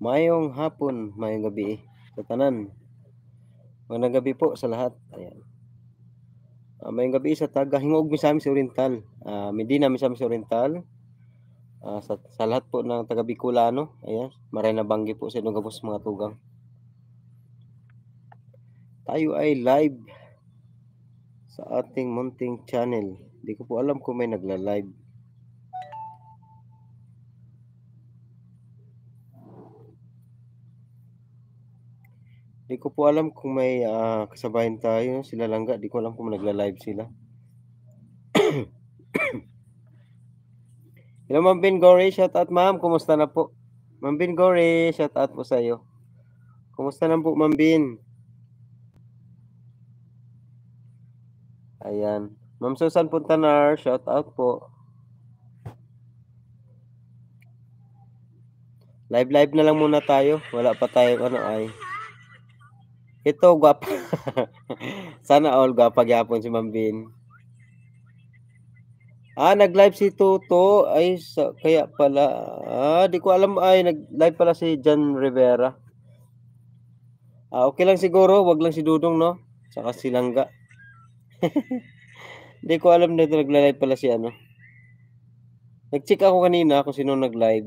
Mayong hapon, mayong gabi sa tanan. Magandang gabi po sa lahat. Ayan. Mayong gabi sa taga Hingog Misamis Oriental. Medina Misamis Oriental. Sa lahat po ng taga Bicolano. Ayan. Maray na banggi po sa inyong gabos mga tugang. Tayo ay live sa ating munting channel. Di ko po alam kung may nagla-live. Di ko po alam kung may kasabayan tayo. Sila langga. Di ko alam kung nagla-live sila. Hello, Ma'am Ben Gore. Shout out, ma'am. Kumusta na po? Ma'am Ben Gore. Shout out po sa iyo. Kumusta na po, Ma'am Ben? Ayan. Ma'am Susan Puntanar. Shout out po. Live na lang muna tayo. Wala pa tayo ay. Ito, gwapa. Sana all gwapa gyapon si Ma'am Ben. Nag-live si Tuto. Ay, kaya pala. Di ko alam. Ay, nag-live pala si John Rivera. Okay lang siguro. Wag lang si Dudong, no? Saka si Langga. Di ko alam na ito. Nagla-live pala si ano. Nag-check ako kanina kung sino nag-live.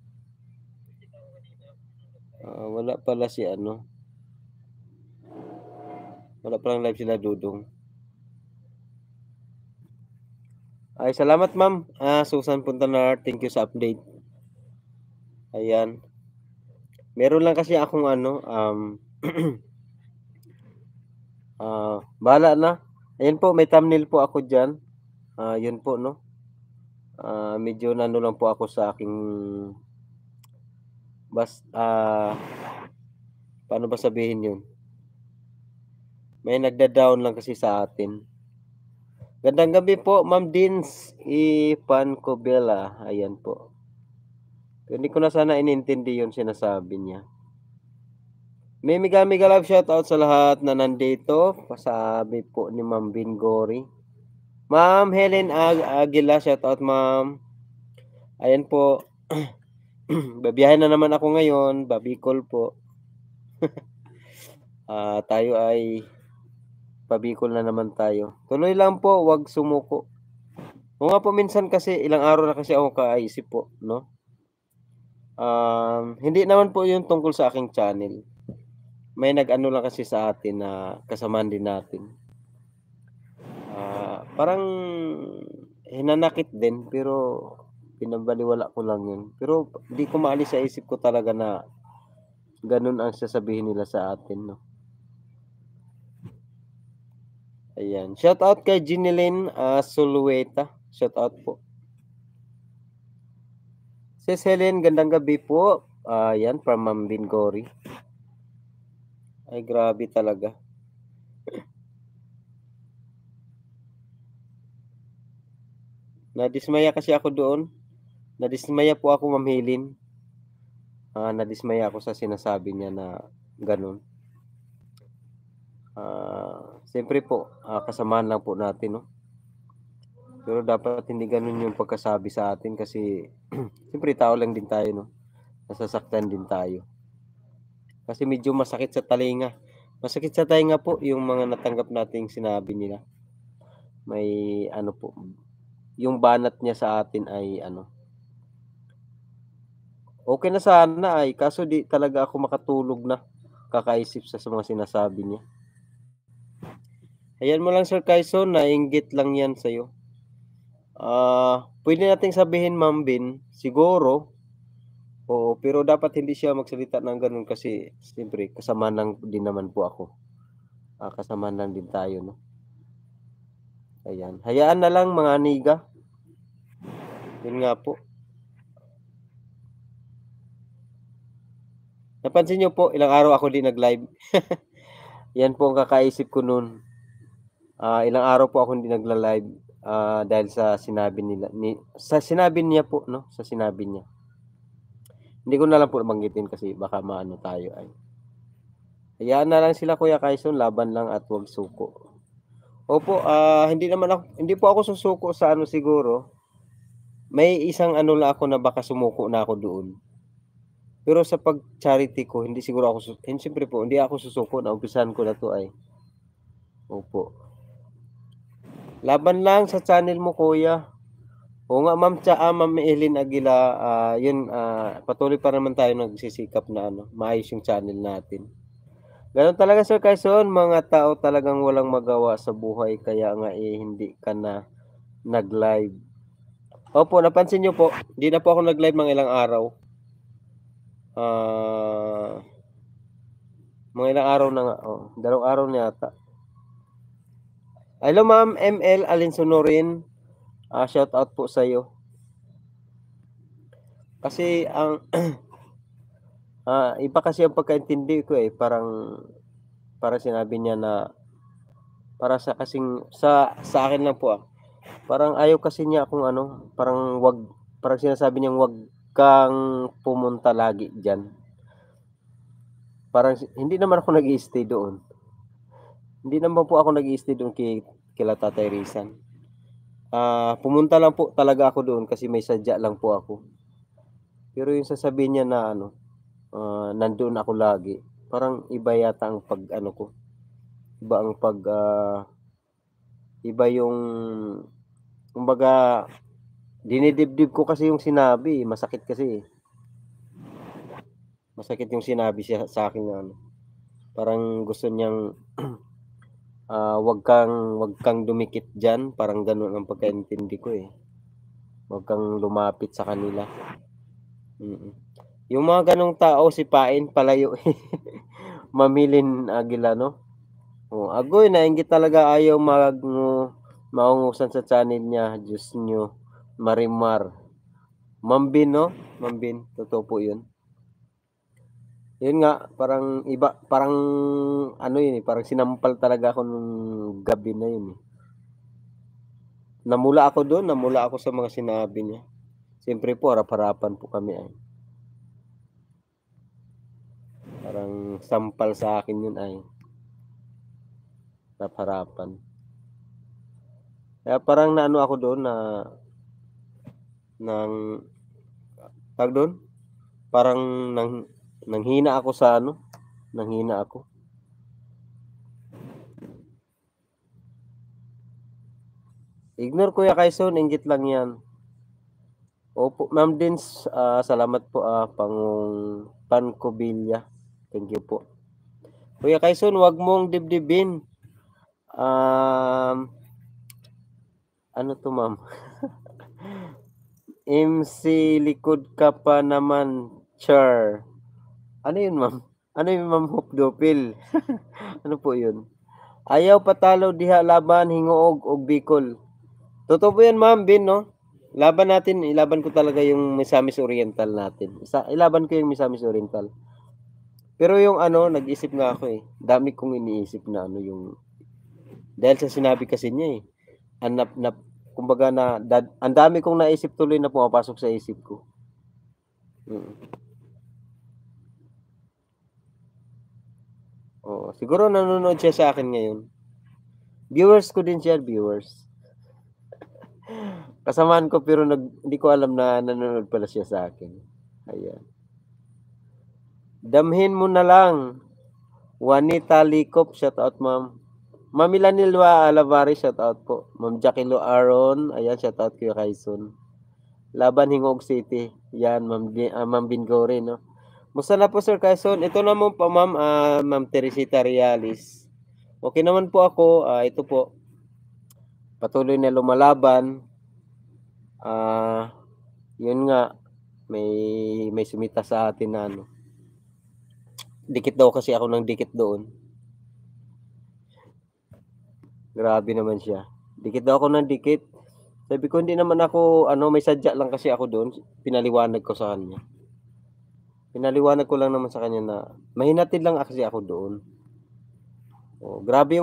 Wala pala si ano. Wala palang live sila Dudong. Ay, salamat ma'am. Susan Puntanar, thank you sa update. Ayan. Meron lang kasi akong ano, bahala na. Ayan po, may thumbnail po ako dyan. Yun po, no. Medyo nano lang po ako sa aking paano ba sabihin yun? May nagda-down lang kasi sa atin. Gandang gabi po, Ma'am Dins Ipancobela. Ayan po. Hindi ko na sana inintindi yung sinasabi niya. May mega love shoutout sa lahat na nandito. Pasabi po ni Ma'am Bingori. Ma'am Helen Aguila, shoutout ma'am. Ayan po. Babiyahin na naman ako ngayon. Babicol po. Tayo ay Pabicol na naman tayo. Tuloy lang po, wag sumuko. O nga po minsan kasi ilang araw na kasi ako kaisip po, no? Hindi naman po yung tungkol sa aking channel. May nag-ano lang kasi sa atin na kasamaan din natin. Parang hinanakit din pero pinabaliwala ko lang yun. Pero hindi ko maalis sa isip ko talaga na ganun ang sasabihin nila sa atin, no? Ayan. Shout out kay Ginilyn Sulueta. Shout out po. Sis Helen, gandang gabi po. Yan, from Ma'am Bingori. Ay, grabe talaga. Nadismaya kasi ako doon. Nadismaya po ako, Ma'am Helen. Nadismaya ako sa sinasabi niya na ganun. Siyempre po, kasamaan lang po natin, no? Pero dapat hindi ganun yung pagkasabi sa atin kasi siyempre tao lang din tayo, no? Nasasaktan din tayo. Kasi medyo masakit sa talinga. Masakit sa tainga po yung mga natanggap nating sinabi nila. May ano po, yung banat niya sa atin ay ano. Okay na sana ay, kaso di talaga ako makatulog na kakaisip sa mga sinasabi niya. Ayan mo lang Sir Kaison, nainggit lang yan sa'yo. Pwede nating sabihin Ma'am Bin, siguro, oo, pero dapat hindi siya magsalita ng ganun kasi siyempre kasama lang din naman po ako. Kasama lang din tayo, no? Ayan. Hayaan na lang mga aniga. Yun nga po. Napansin nyo po, ilang araw ako din nag-live. Yan po ang kakaisip ko noon. Ilang araw po ako hindi nagla-live dahil sa sinabi nila. Sa sinabi niya po, no? Sa sinabi niya. Hindi ko na lang po banggitin kasi baka maano tayo ay. Hayaan na lang sila Kuya Kaison, laban lang at wag suko. Opo, hindi po ako susuko sa ano siguro. May isang ano lang ako na baka sumuko na ako doon. Pero sa pag-charity ko hindi siguro ako siyempre po hindi ako susuko na umpisahan ko na 'to ay opo. Laban lang sa channel mo kuya. Oo nga Ma'am Ellen Aguila, yun, patuloy pa naman tayo nagsisikap na ano, maayos yung channel natin. Gano'n talaga Sir Quezon, mga tao talagang walang magawa sa buhay kaya nga, hindi ka na nag-live. Opo, napansin niyo po, hindi na po ako nag-live mga ilang araw. Ah, mga ilang araw na nga, oo, 2 araw na yata. Hello Ma'am ML Alinsonorin, shoutout po sa'yo. Kasi ang iba kasi ang pagkaintindi ko, parang sinabi niya na para sa akin lang po, parang ayaw kasi niya akong ano, parang sinasabi niyang wag kang pumunta lagi diyan. Parang hindi naman ako nag-i-stay doon. Hindi naman po ako nag-i-stay doon kila Tatay Rizal. Pumunta lang po talaga ako doon kasi may sadya lang po ako. Pero yung sasabihin niya na ano, nandoon ako lagi, parang iba yata ang pag-ano ko, iba ang iba yung kumbaga dinidibdib ko kasi yung sinabi, masakit kasi, Masakit yung sinabi siya sa'kin na ano, parang gusto niyang, "Wag kang dumikit diyan." Parang gano'n ang pagkaintindi ko, eh. "Wag kang lumapit sa kanila." Yung mga gano'ng tao sipain, palayo. Ma'am Ellen Aguila 'no? Agoy nainggit talaga ayaw maungusan sa channel niya, Diyos niyo, Marimar. Ma'am Bin 'no? Ma'am Bin, totoo po 'yun. 'Yun nga, parang ano 'yun, parang sinampal talaga ako nung gabi na 'yun, eh. Namula ako sa mga sinabi niya. Siyempre po harap-harapan po kami, parang sampal sa akin 'yun ay harap-harapan. Kaya parang naano ako doon ng tawag do'n, parang nanghina ako sa ano, nanghina ako. Ignore Kuya Quezon, inggit lang 'yan. Opo, Ma'am Dins, salamat po, Pancobilla. Thank you po. Kuya Quezon, 'wag mong dibdibin. Um, ano 'to Ma'am? MC likod ka pa naman, char. Ano 'yun Ma'am? Ano 'yun Ma'am Hupdopil? Ano po 'yun? Ayaw patalo diha laban Hingoog ug Bicol. Totoo po 'yan Ma'am Bin 'no? Ilaban ko talaga yung Misamis Oriental natin. Ilaban ko yung Misamis Oriental. Pero yung ano, nag-isip nga ako, dami kong iniisip na ano yung dahil sa sinabi kasi niya, nap kumbaga ang dami kong naisip tuloy na pumapasok sa isip ko. Oo, siguro nanonood siya sa akin ngayon. Viewers ko din siya, viewers. Kasamaan ko pero hindi ko alam na nanonood pala siya sa akin. Ayan. Damhin mo na lang. Juanita Licop, shout out ma'am. Ma'am Milanilwa Alavari, shout out po. Ma'am Jaquilo Aaron, ayan, shout out Kuya Kaison. Laban Hingog City, yan, Ma'am Bingore, no? Musta na po Sir Kaison? Ito naman po ma'am, Ma'am Teresita Reales. Okay naman po ako, ito po. Patuloy na lumalaban. Yun nga, may sumita sa atin na ano. Dikit daw kasi ako ng dikit doon. Grabe naman siya. Dikit daw ako ng dikit. Sabi ko hindi naman ako ano, may sadya lang kasi ako doon. Pinaliwanag ko sa kanya. Pinaliwanag ko lang naman sa kanya na mahinatid lang kasi ako doon. Grabe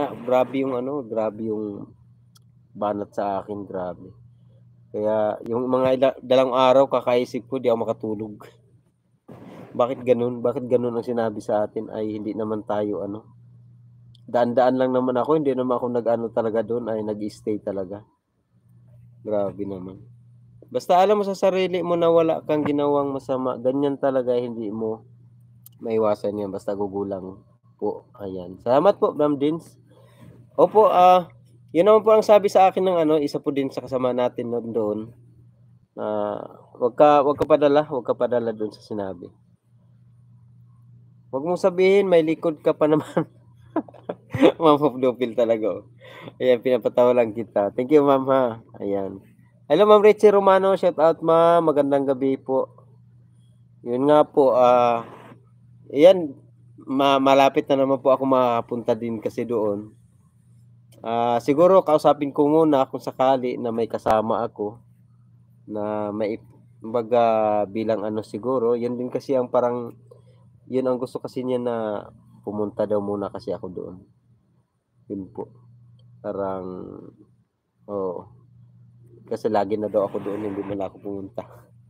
yung banat sa akin, grabe. Kaya yung mga dalawang araw kakaisip ko di ako makatulog. Bakit ganun? Bakit ganun ang sinabi sa atin ay hindi naman tayo ano. Daan-daan lang naman ako, hindi naman ako nag-ano talaga doon ay nag-stay talaga. Grabe naman. Basta alam mo sa sarili mo na wala kang ginawang masama, ganyan talaga, hindi mo maiwasan yan basta gugulang po. Ayan. Salamat po, Ma'am Dins. Opo, yun naman po ang sabi sa akin ng isa po din sa kasama natin doon. Wag ka padala doon sa sinabi. Wag mong sabihin may likod ka pa naman. Ma'am of Dupil talaga. Ayan, pinapatawa lang kita. Thank you, Ma'am, ha. Ayan. Hello, Ma'am Richie Romano. Shout out, Ma'am. Magandang gabi po. Yun nga po, ayan, malapit na naman po ako makapunta din kasi doon. Siguro kausapin ko muna kung sakali na may kasama ako na kumbaga bilang siguro, yun din kasi ang parang, yun ang gusto kasi niya na pumunta daw muna kasi ako doon. Yun po. Parang, kasi lagi na daw ako doon, hindi na ako pumunta.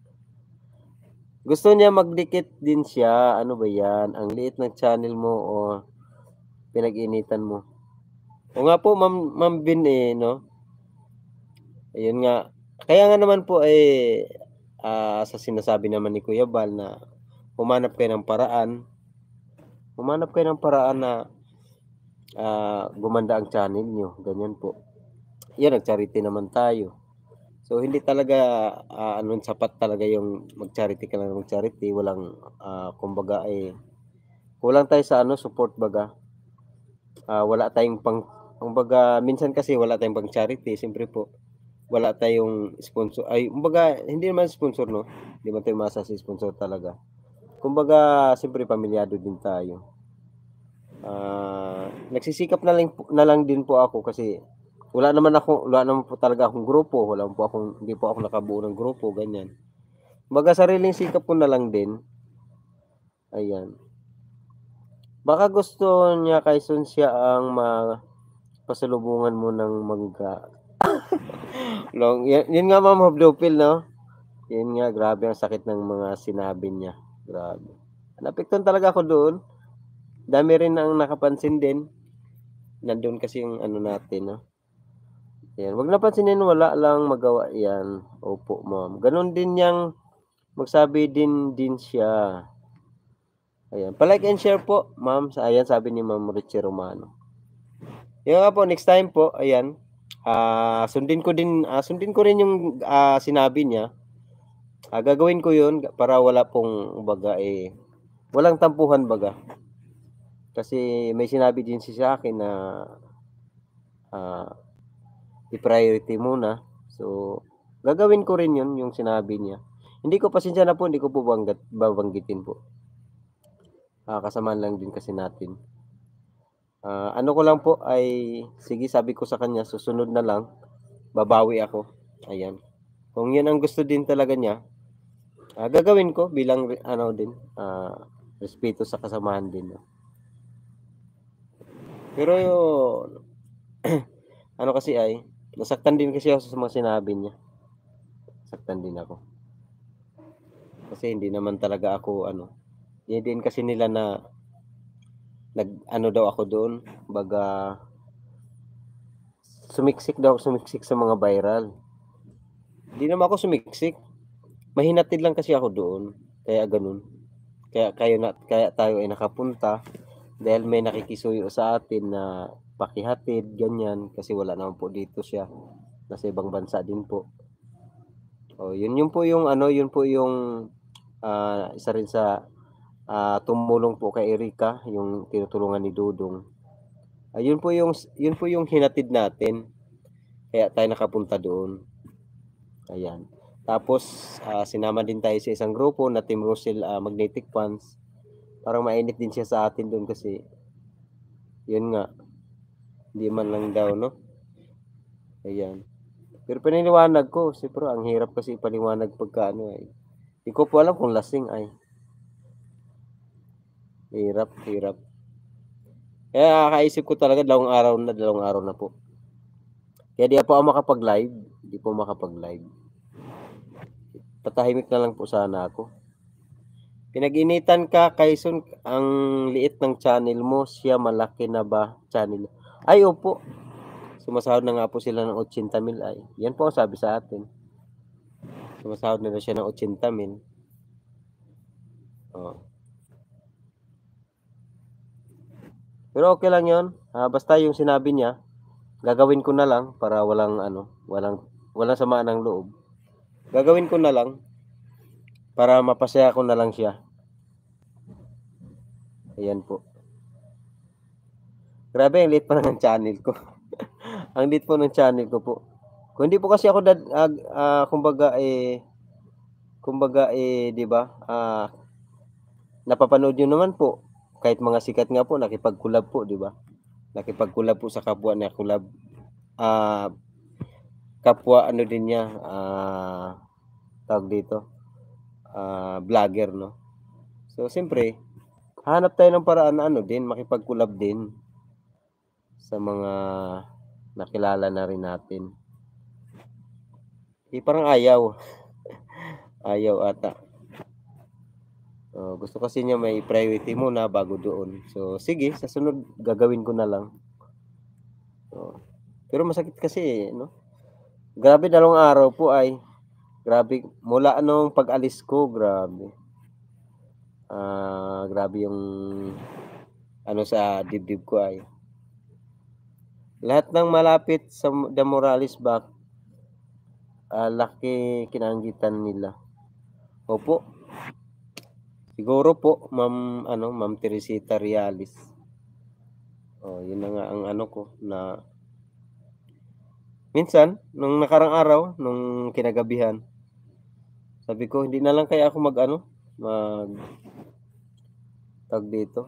Gusto niya magdikit din siya. Ano ba yan? Ang liit ng channel mo o pinag-initan mo. O nga po, Ma'am Bin no? Ayun nga. Kaya nga naman po sa sinasabi naman ni Kuya Bal na humanap kayo ng paraan. Humanap kayo ng paraan na gumanda ang channel nyo. Ganyan po. Yan, nag-charity naman tayo. So, hindi talaga sapat talaga yung mag-charity ka lang mag-charity. Walang, kumbaga kulang tayo sa support baga. Wala tayong kumbaga, minsan kasi wala tayong pang charity. Siyempre po, wala tayong sponsor. Kumbaga, hindi naman sponsor, no? Hindi man tayo masa si sponsor talaga. Kumbaga, siyempre, pamilyado din tayo. Nagsisikap na lang din po ako kasi wala naman po talaga akong grupo. Hindi po ako nakabuo ng grupo, ganyan. Kumbaga, sariling sikap ko na lang din. Ayan. Baka gusto niya kay Sun siya ang pasalubungan mo ng mangga. Yun nga, Ma'am Hobdopil, no? Yun nga, grabe ang sakit ng mga sinabi niya. Grabe. Napikton talaga ako doon. Dami rin ang nakapansin din. Nandun kasi yung natin, no? Yan. Wag napansinin, wala lang magawa yan. Opo, Ma'am. Ganon din yang magsabi din siya. Ayan. Palike and share po, Ma'am. Ayan, sabi ni Ma'am Richie Romano. Yung nga po, next time po, ayan. Sundin ko rin yung sinabi niya. Gagawin ko yun para wala pong baga walang tampuhan baga. Kasi may sinabi din siya sa akin na i-priority muna. So, gagawin ko rin yun, yung sinabi niya. Hindi ko pasensya na po, hindi ko po babanggitin po. Kasamaan lang din kasi natin. Ano ko lang po ay, sige, sabi ko sa kanya, susunod na lang, babawi ako. Ayan. Kung yun ang gusto din talaga niya, gagawin ko bilang respeto sa kasamahan din. No? Pero kasi nasaktan din kasi ako sa mga sinabi niya. Nasaktan din ako. Kasi hindi naman talaga ako hindi din kasi nila na daw ako doon, baga sumiksik sa mga viral. Hindi naman ako sumiksik. Mahinatid lang kasi ako doon. Kaya ganun. Kaya tayo ay nakapunta dahil may nakikisuyo sa atin na pakihatid, ganyan, kasi wala naman po dito siya. Nasa ibang bansa din po. Yun po yung isa rin sa tumulong po kay Erika, yung tinutulungan ni Dudong. Yun po yung hinatid natin. Kaya tayo nakapunta doon. Ayan. Tapos sinama din tayo sa isang grupo na Team Russell Magnetic Fans. Parang mainit din siya sa atin doon kasi yun nga, hindi man lang daw, no? Ayan. Pero piniliwanag ko, siyempre ang hirap kasi ipaliwanag pagka hindi ko po alam kung lasing ay. Hirap. Kaya kaisip ko talaga dalawang araw na po. Kaya di po ako makapag-live. Patahimik na lang po sana ako. Pinag-initan ka, Kayson, ang liit ng channel mo, siya malaki na ba channel? Ay, opo. Sumasahod na nga po sila ng 80,000 ay. Yan po ang sabi sa atin. Sumasahod na siya ng 80,000. Oh. Pero okay lang 'yon. Basta yung sinabi niya, gagawin ko na lang para walang samaan ng loob. Gagawin ko na lang para mapasaya ko na lang siya. Ayan po. Grabe, ang liit pa ng channel ko. Ang liit po ng channel ko po. Kung hindi po kasi ako kumbaga 'di ba? Napapanood niyo naman po kahit mga sikat nga po nakipag-collab po, 'di ba? Nakipag-collab po sa kapwa niya collab. Kapwa ano din niya, tawag dito, vlogger, no? So, siyempre, hanap tayo ng paraan na ano din, makipag-collab din sa mga nakilala na rin natin. Parang ayaw. Ayaw ata. Gusto kasi niya may priority muna bago doon. So, sige, sa sunod gagawin ko na lang. Pero masakit kasi, no? Grabe, 2 araw po ay grabe mula nung pag-alis ko, grabe. Grabe yung ano sa dibdib ko ay. Lahat ng malapit sa Morales back, laki kinanggitan nila. Opo. Siguro po, Ma'am Teresita Reales. Yun na nga ang ano ko na minsan nung nakarang araw, nung kinagabihan, sabi ko hindi na lang kaya ako mag tag dito.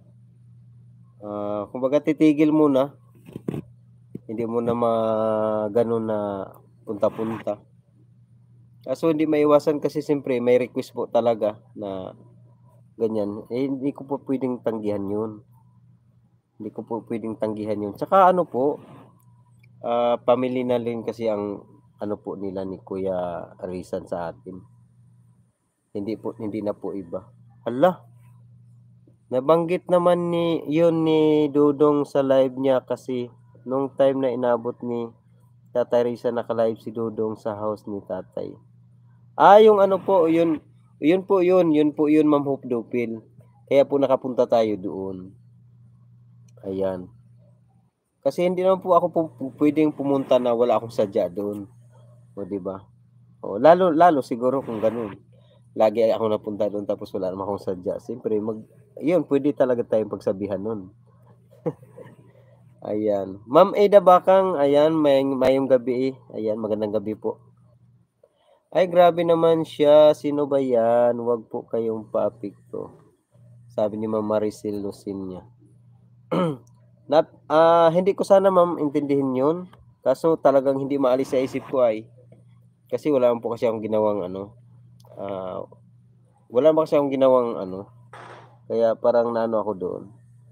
Kumbaga titigil muna. Hindi mo na ganun na punta-punta. Kaso hindi maiwasan kasi siyempre may request po talaga na ganyan. Hindi ko po pwedeng tanggihan yun. Hindi ko po pwedeng tanggihan yun. Tsaka ano po, family na rin kasi ang ano po nila ni Kuya Rizan sa atin. Hindi na po iba. Hala, nabanggit naman yun ni Dudong sa live niya kasi nung time na inabot ni Tatay Rizan, naka-live si Dudong sa house ni Tatay. Yung ano po, yun po yun, Ma'am Hope Dupil. Kaya po nakapunta tayo doon. Ayan. Kasi hindi naman po ako pwedeng pumunta na wala akong sadya doon. O, di ba? Lalo siguro kung ganun. Lagi ako napunta doon tapos wala naman akong sadya. Siyempre, yun, pwede talaga tayong pagsabihan nun. Ayan. Ma'am Ada Bakang, ayan, mayong gabi. Ayan, magandang gabi po. Ay, grabe naman siya. Sino ba yan? Huwag po kayong paapekto. Sabi ni Ma'am Maricel Lucinia. Hindi ko sana ma'am intindihin yun. Kaso talagang hindi maalis sa isip ko ay. Kasi wala po kasi akong ginawang kaya parang naano ako doon.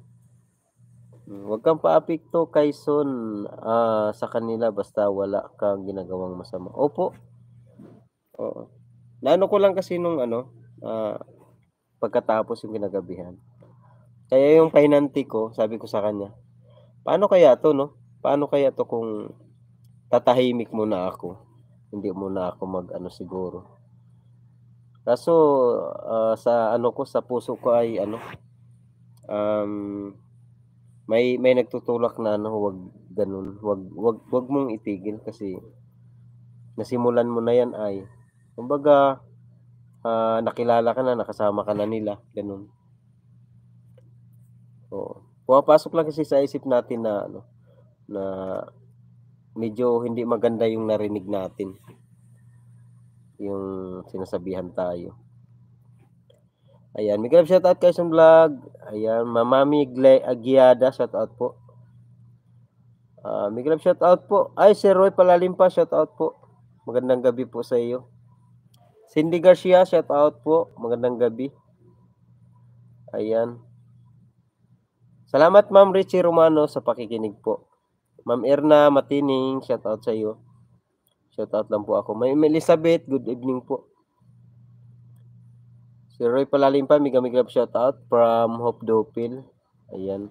Huwag kang paapekto kay Son sa kanila basta wala kang ginagawang masama. Opo. Oo. Naano ko lang kasi nung pagkatapos yung kinagabihan. Kaya yung pahinanti ko, sabi ko sa kanya, paano kaya to, no? Paano kaya to kung tatahimik muna ako? Hindi muna ako siguro. Kaso sa sa puso ko ay may nagtutulak na huwag ganun. Wag mong itigil kasi nasimulan mo na yan ay kumbaga nakilala ka na, nakasama ka na nila, ganun. Oo. Pumapasok lang kasi sa isip natin na na medyo hindi maganda yung narinig natin. Yung sinasabihan tayo. Ayan, Miguel, shout out kayo sa vlog. Ayan, Mamami Agiada, shout out po. Miguel, shout out po. Ay, si Roy Palalimpa, shout out po. Magandang gabi po sa iyo. Cindy Garcia, shout out po. Magandang gabi. Ayan. Salamat Ma'am Richie Romano sa pakikinig po. Ma'am Erna Matining, shout out sa iyo. Shout out lang po ako. Ma'am Elizabeth, good evening po. Si Roy Palalimpa, Mega shout out from Hope Dopil. Ayan.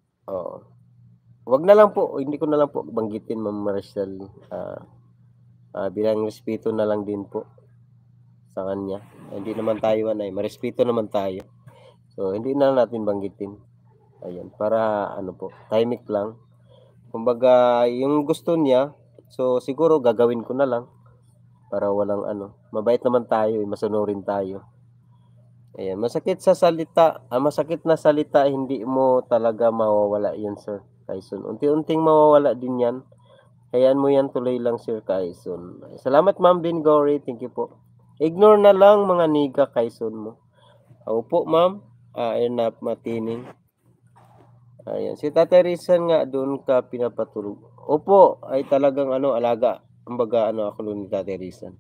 Wag na lang po, hindi ko na lang po banggitin Ma'am Maricel. bilang respeto na lang din po sa kanya. Hindi naman tayo marespeto naman tayo. So, hindi na natin banggitin. Ayan, para ano po, tahimik lang. Kumbaga, yung gusto niya, so siguro gagawin ko na lang para walang mabait naman tayo, masunurin tayo. Ayan, masakit na salita, hindi mo talaga mawawala yan, Sir Kyson. Unti-unting mawawala din yan. Hayaan mo yan, tuloy lang, Sir Kyson. Salamat, Ma'am Bingori. Thank you po. Ignore na lang mga niga, Kyson mo. Opo, Ma'am. Ernap Matining. Ayan. Si Tatay Rizal nga, doon ka pinapatulog. Opo, ay talagang alaga. Kumbaga, ako doon ni Tatay Rizal.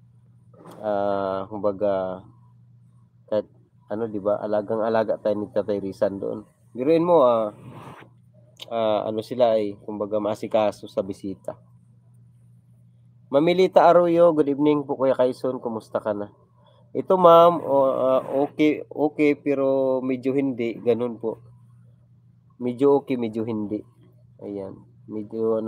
Kumbaga, kahit, di ba, alagang-alaga tayo ni Tatay Rizal doon. Biruin mo, sila ay, kumbaga, maasikaso sa bisita. Mamilita Arroyo, good evening po Kuya Kyson, kumusta ka na? Ito ma'am, okay, pero medyo hindi, ganun po. Medyo okay, medyo hindi. Ayan, medyo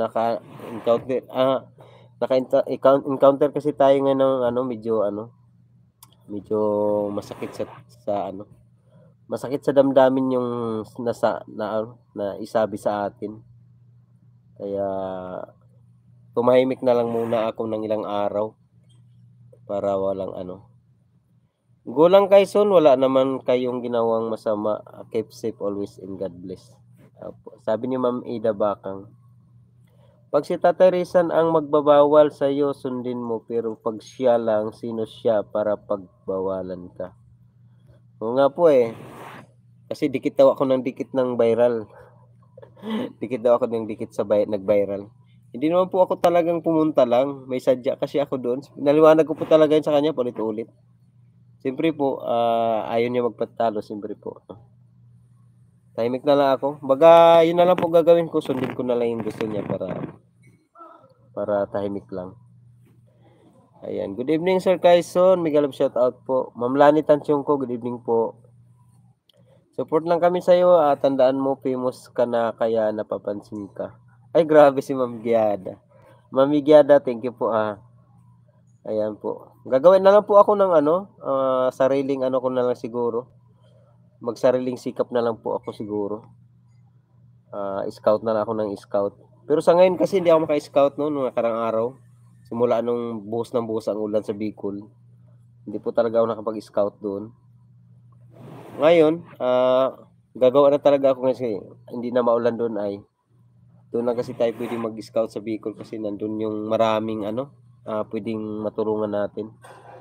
naka-encounter kasi tayo ngayon ng medyo masakit masakit sa damdamin yung na isabi sa atin. Kaya tumahimik na lang muna ako ng ilang araw para walang Gulang Kyson, wala naman kayong ginawang masama. Keep safe always and God bless. Sabi ni Ma'am Ida Bakang, pag si Tatay Rizal ang magbabawal sa iyo, sundin mo, pero pag siya lang, sino siya para pagbawalan ka? Oo nga po kasi dikit daw ako ng dikit ng viral. Dikit daw ako ng dikit sa nag-viral. Hindi naman po ako talagang pumunta lang. May sadya kasi ako doon. Naliwanag ko po talaga yun sa kanya ulit-ulit. Siyempre po, ayaw niya magpatalo. Siyempre po. Tahimik na lang ako. Baga, yun na lang po gagawin ko. Sundin ko na lang yung gusto niya para tahimik lang. Ayan. Good evening, Sir Kyson. Miguel of shout out po. Ma'am Lani Tansyong ko. Good evening po. Support lang kami sa iyo. Tandaan mo, famous ka na kaya napapansin ka. Ay, grabe si Ma'am Giada. Ma'am Giada, thank you po Ayan po. Gagawin na lang po ako ng sariling ko na lang siguro. Magsariling sikap na lang po ako siguro. Scout na lang ako ng scout. Pero sa ngayon kasi hindi ako maka-scout nung nakarang araw. Simula nung buhos ng buhos ang ulan sa Bicol. Hindi po talaga ako nakapag-scout doon. Ngayon, gagawa na talaga ako kasi hindi na maulan doon doon na kasi tayo pwedeng mag-scout sa Bicol kasi nandun yung maraming pwedeng matulungan natin.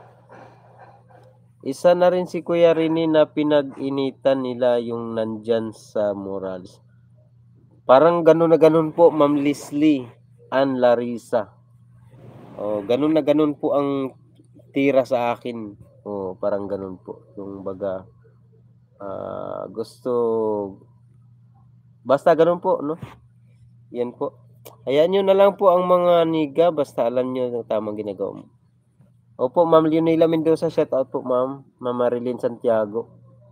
Isa na rin si Kuya Rini na pinag-initan nila yung nandyan sa Morales. Parang ganun na ganun po, Ma'am Leslie Ann Larissa. Ganun na ganun po ang tira sa akin. Parang ganun po. Yung baga, gusto, basta ganun po, no? Yan po. Hayaan nyo na lang po ang mga niga, basta alam nyo ang tamang ginagawa mo. Opo, Ma'am Leonela Mendoza, shout out po, Ma'am. Ma'am Marilyn Santiago.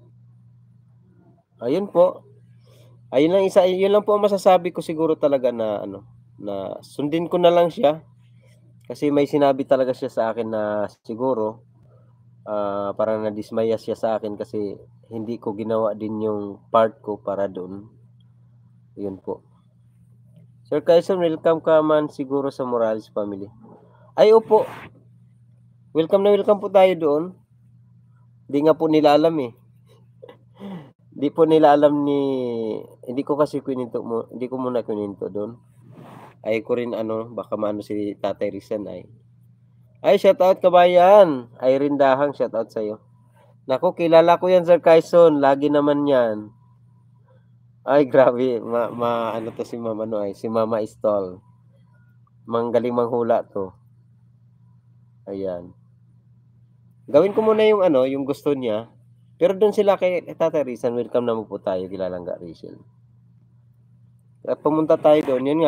Ayun po. Ayun lang po ang masasabi ko siguro talaga na na sundin ko na lang siya. Kasi may sinabi talaga siya sa akin na siguro parang nadismaya siya sa akin kasi hindi ko ginawa din yung part ko para doon. Yun po. Sir Kyson, welcome ka man siguro sa Morales family. Ay, opo. Welcome po tayo doon. Hindi nga po nila alam Hindi po nila alam hindi ko kasi hindi ko muna kininto doon. Ay ko rin baka maano si Tatay Rizal Ay, shout out kabayan. Ay Rindahang, shout out sa iyo. Naku, kilala ko yan, Sir Kyson. Lagi naman yan. Ay, grabe. Ano to si Mama si Mama Istol. Manggaling manghula to. Ayan. Gawin ko muna yung yung gusto niya. Pero doon sila kay Tatay Rizal, welcome naman po tayo, Kilalangga Rizal. Pumunta tayo doon. Yun nga,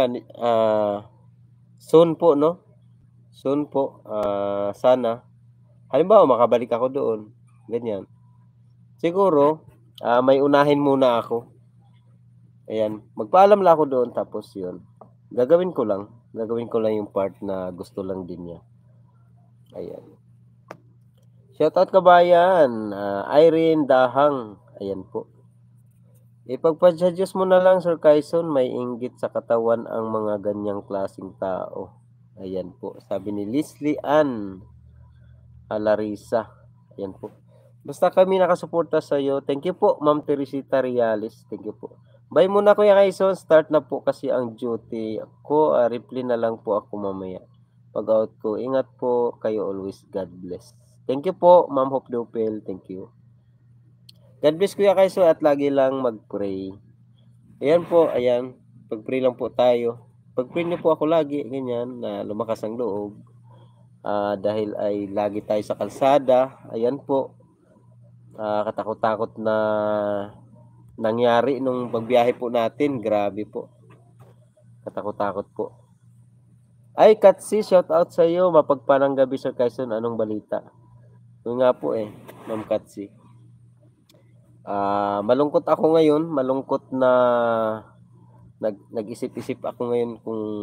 soon po, no? Soon po. Sana. Halimbawa, makabalik ako doon. Ganyan. Siguro, may unahin muna ako. Ayan. Magpaalam lang ako doon, tapos yun. Gagawin ko lang Gagawin ko lang yung part na gusto lang din niya. Ayan. Shoutout kabayan, Irene Dahang. Ayan po. Ipagpadya-Diyos mo na lang, Sir Quezon, may inggit sa katawan ang mga ganyang klaseng tao. Ayan po, sabi ni Leslie Ann Alarisa. Ayan po. Basta kami nakasuporta sa iyo. Thank you po, Ma'am Teresita Reales. Thank you po. Bye muna Kuya Quezon, start na po kasi ang duty ko. Reply na lang po ako mamaya. Pag out ko, ingat po kayo always. God bless. Thank you po, Ma'am Hope Dupel. Thank you. God bless Kuya Kaiso at lagi lang mag-pray. Ayan po, ayan. Pag-pray lang po tayo. Pag-pray niyo po ako lagi, ganyan, na lumakas ang loob. Dahil ay lagi tayo sa kalsada. Ayan po. Katakot-takot na nangyari nung pagbiyahe po natin. Grabe po. Katakot-takot po. Ay, Katsi, shout out sa iyo. Mapagpalang gabi, Sir Quezon. Anong balita? Yun nga po Ma'am Katsi. Malungkot ako ngayon, malungkot na nag-isip-isip ako ngayon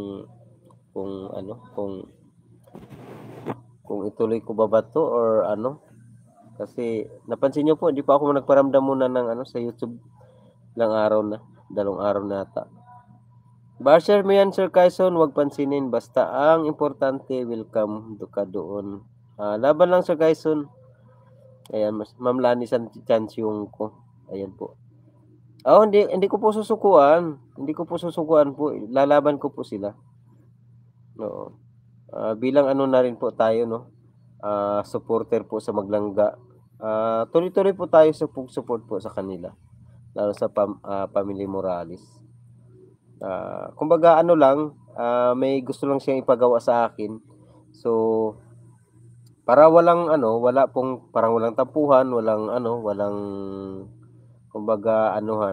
kung ituloy ko ba to or ano. Kasi napansin niyo po, hindi pa ako nagparamdam muna ng sa YouTube dalawang araw na ata. Basher mo yan, Sir Quezon, wag pansinin, basta ang importante welcome ka doon. Laban lang, Sir Quezon. Ayan, Ma'am Lani chance yung ko. Ayan po. Hindi ko po susukuan. Hindi ko po susukuan po. Lalaban ko po sila. No. Bilang na rin po tayo, no. Supporter po sa Maglangga. Tuloy-tuloy po tayo sa support po sa kanila. Lalo sa Family Morales. Kumbaga may gusto lang siyang ipagawa sa akin. So para walang parang walang tampuhan, walang kumbaga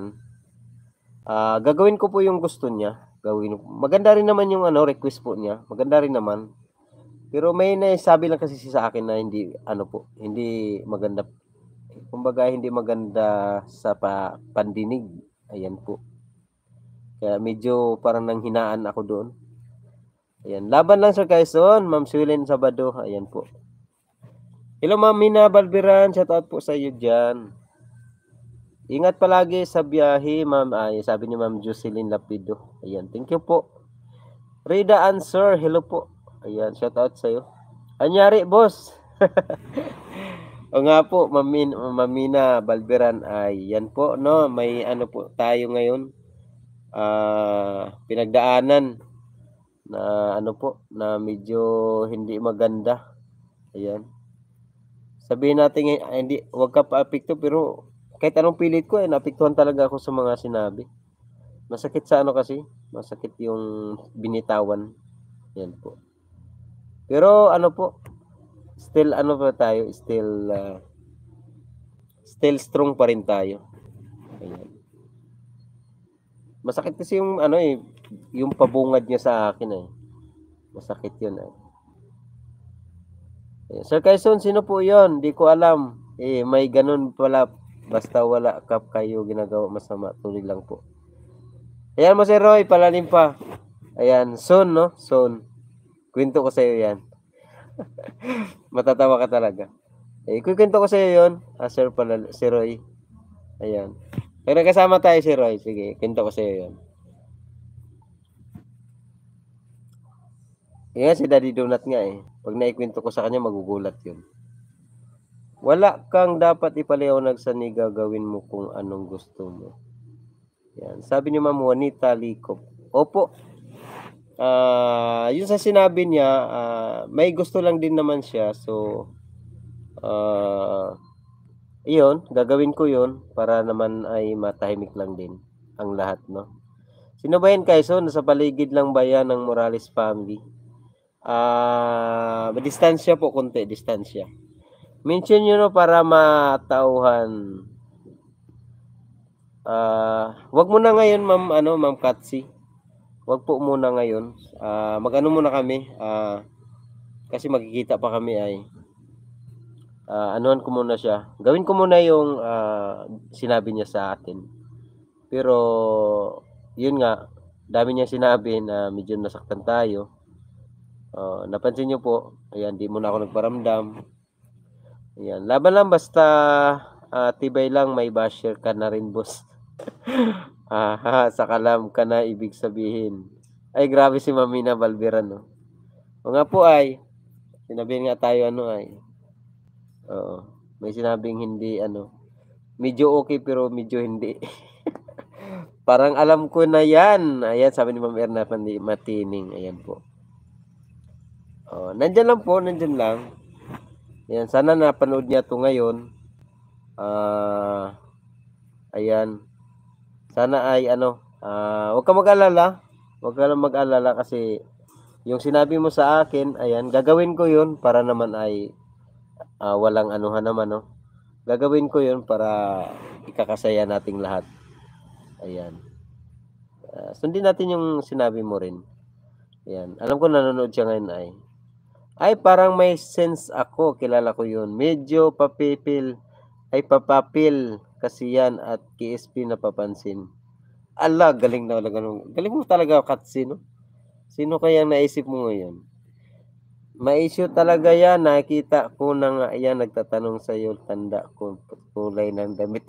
gagawin ko po yung gusto niya. Maganda rin naman yung request po niya. Maganda rin naman. Pero may nasabi lang kasi sa akin na hindi maganda. Kumbaga hindi maganda sa pandinig. Ayan po. Kaya medyo parang nanghinaan ako doon. Ayan, laban lang Sir Quezon, Ma'am Swilin Sabado. Ayan po. Hello Ma'am Mina Balbiran, shout out po sa iyo diyan. Ingat palagi sa biyahe, Ma'am. Sabi ni Ma'am Jocelyn Lapido. Ayan, thank you po. Rida Answer, hello po. Ayan, shout out sa iyo. Anyari, boss? O nga po, Ma'am Mina Balbiran, yan po, no? May po tayo ngayon. Pinagdaanan na na medyo hindi maganda. Ayan. Sabihin natin wag ka pa-apekto, pero kahit anong pilit ko naapektuhan talaga ako sa mga sinabi. Masakit sa kasi, masakit yung binitawan. Yan po. Pero po, still pa tayo, still strong pa rin tayo. Ayan. Masakit kasi yung yung pabungad niya sa akin Masakit yun Sir Quezon, sino po yon? Di ko alam. May ganun pala. Basta wala kayo ginagawa masama. Tuloy lang po. Ayan mo si Roy, palalim pa. Ayan, soon, no? Soon. Kwento ko sa iyo yan. Matatawa ka talaga. Kwento ko sa iyo yon. Sir si Roy. Ayan. Pag nagkasama tayo si Roy, sige, kwento ko sa iyo yon. Yan si Daddy Donut nga Pag naikwento ko sa kanya, magugulat yun. Wala kang dapat ipaliwanag sa gagawin mo kung anong gusto mo. Yan. Sabi ni Ma'am Juanita Licop. Opo. Yun sa sinabi niya, may gusto lang din naman siya. So, iyon, gagawin ko yun para naman ay matahimik lang din ang lahat, no? Sino ba yan, Quezon? Nasa paligid lang ba yan ng Morales family? Distansya po, konti, distansya. Mention nyo para matauhan. Wag mo na ngayon, Ma'am Katsi. Wag po muna ngayon. Mag-ano muna kami. Kasi magkikita pa kami anuhan ko muna siya. Gawin ko muna yung sinabi niya sa atin. Pero yun nga, dami niyang sinabi na medyo nasaktan tayo. Napansin niyo po, ayan, 'di muna ako nagparamdam. Ayan, laban lang basta, tibay lang may basher ka na rin boss. Sa kalam ka na ibig sabihin. Ay grabe si Mamina Balberan 'no. O nga po ay, sinabihan nga tayo ano ay, oo, may sinabing hindi ano, medyo okey pero medyo hindi. Parang alam ko na 'yan, ayan sabi ni Ma'am Erna Matining, ayan po. Nandiyan lang po, nandiyan lang. Ayan, sana napanood niya 'to ngayon. Ayan, sana ay ano, 'wag kang mag-alala, 'wag ka lang mag-alala kasi yung sinabi mo sa akin, ayan, gagawin ko 'yun para naman ay, walang anuhan naman 'no. Gagawin ko 'yun para ikakasaya nating lahat, ayan. Sundin natin yung sinabi mo rin, ayan. Alam ko nanonood siya ngayon ay parang may sense ako, kilala ko 'yun. Medyo papapil kasi 'yan at KSP napapansin. Galing talaga nung galing mo talaga Katsi 'no. Sino kayang naisip mo ngayon? Ma-issue talaga 'yan, nakita ko na nga 'yan nagtatanong sa'yo, tanda ko kulay ng damit.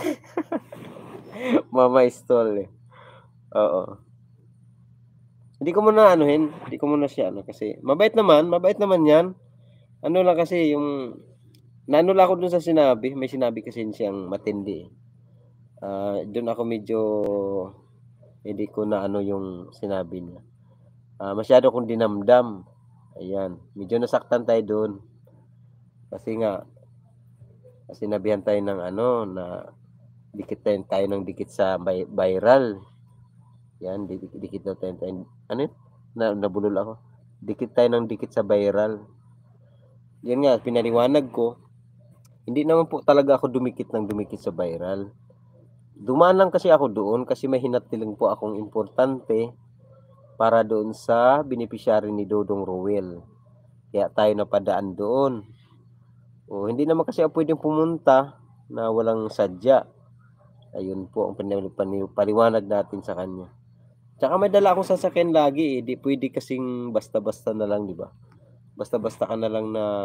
Mama Stall, eh, oo. Hindi ko muna anuhin, hindi ko muna siya ano kasi mabait naman 'yan. Ano lang kasi yung naano lang ako dun sa sinabi, may sinabi kasi siyang matindi, eh. Dun ako medyo hindi ko na ano yung sinabi niya. Masyado kong dinamdam, ayan. Medyo nasaktan tayo dun kasi nga sinabihan tayo ng ano na dikit tayo ng dikit sa viral. Yan, dikit daw tayo ano yun? Nabulol ako. Dikit tayo ng dikit sa viral. Yan nga, pinaliwanag ko. Hindi naman po talaga ako dumikit ng dumikit sa viral. Dumaan lang kasi ako doon kasi may hinatiling po akong importante para doon sa beneficiary ni Dodong Ruel. Kaya tayo napadaan doon. Hindi naman kasi ako pwedeng pumunta na walang sadya. Ayun po ang paliwanag natin sa kanya. Tsaka may dala akong sasakyan lagi, eh, di pwede kasing basta-basta na lang, di ba? Basta-basta ka na lang na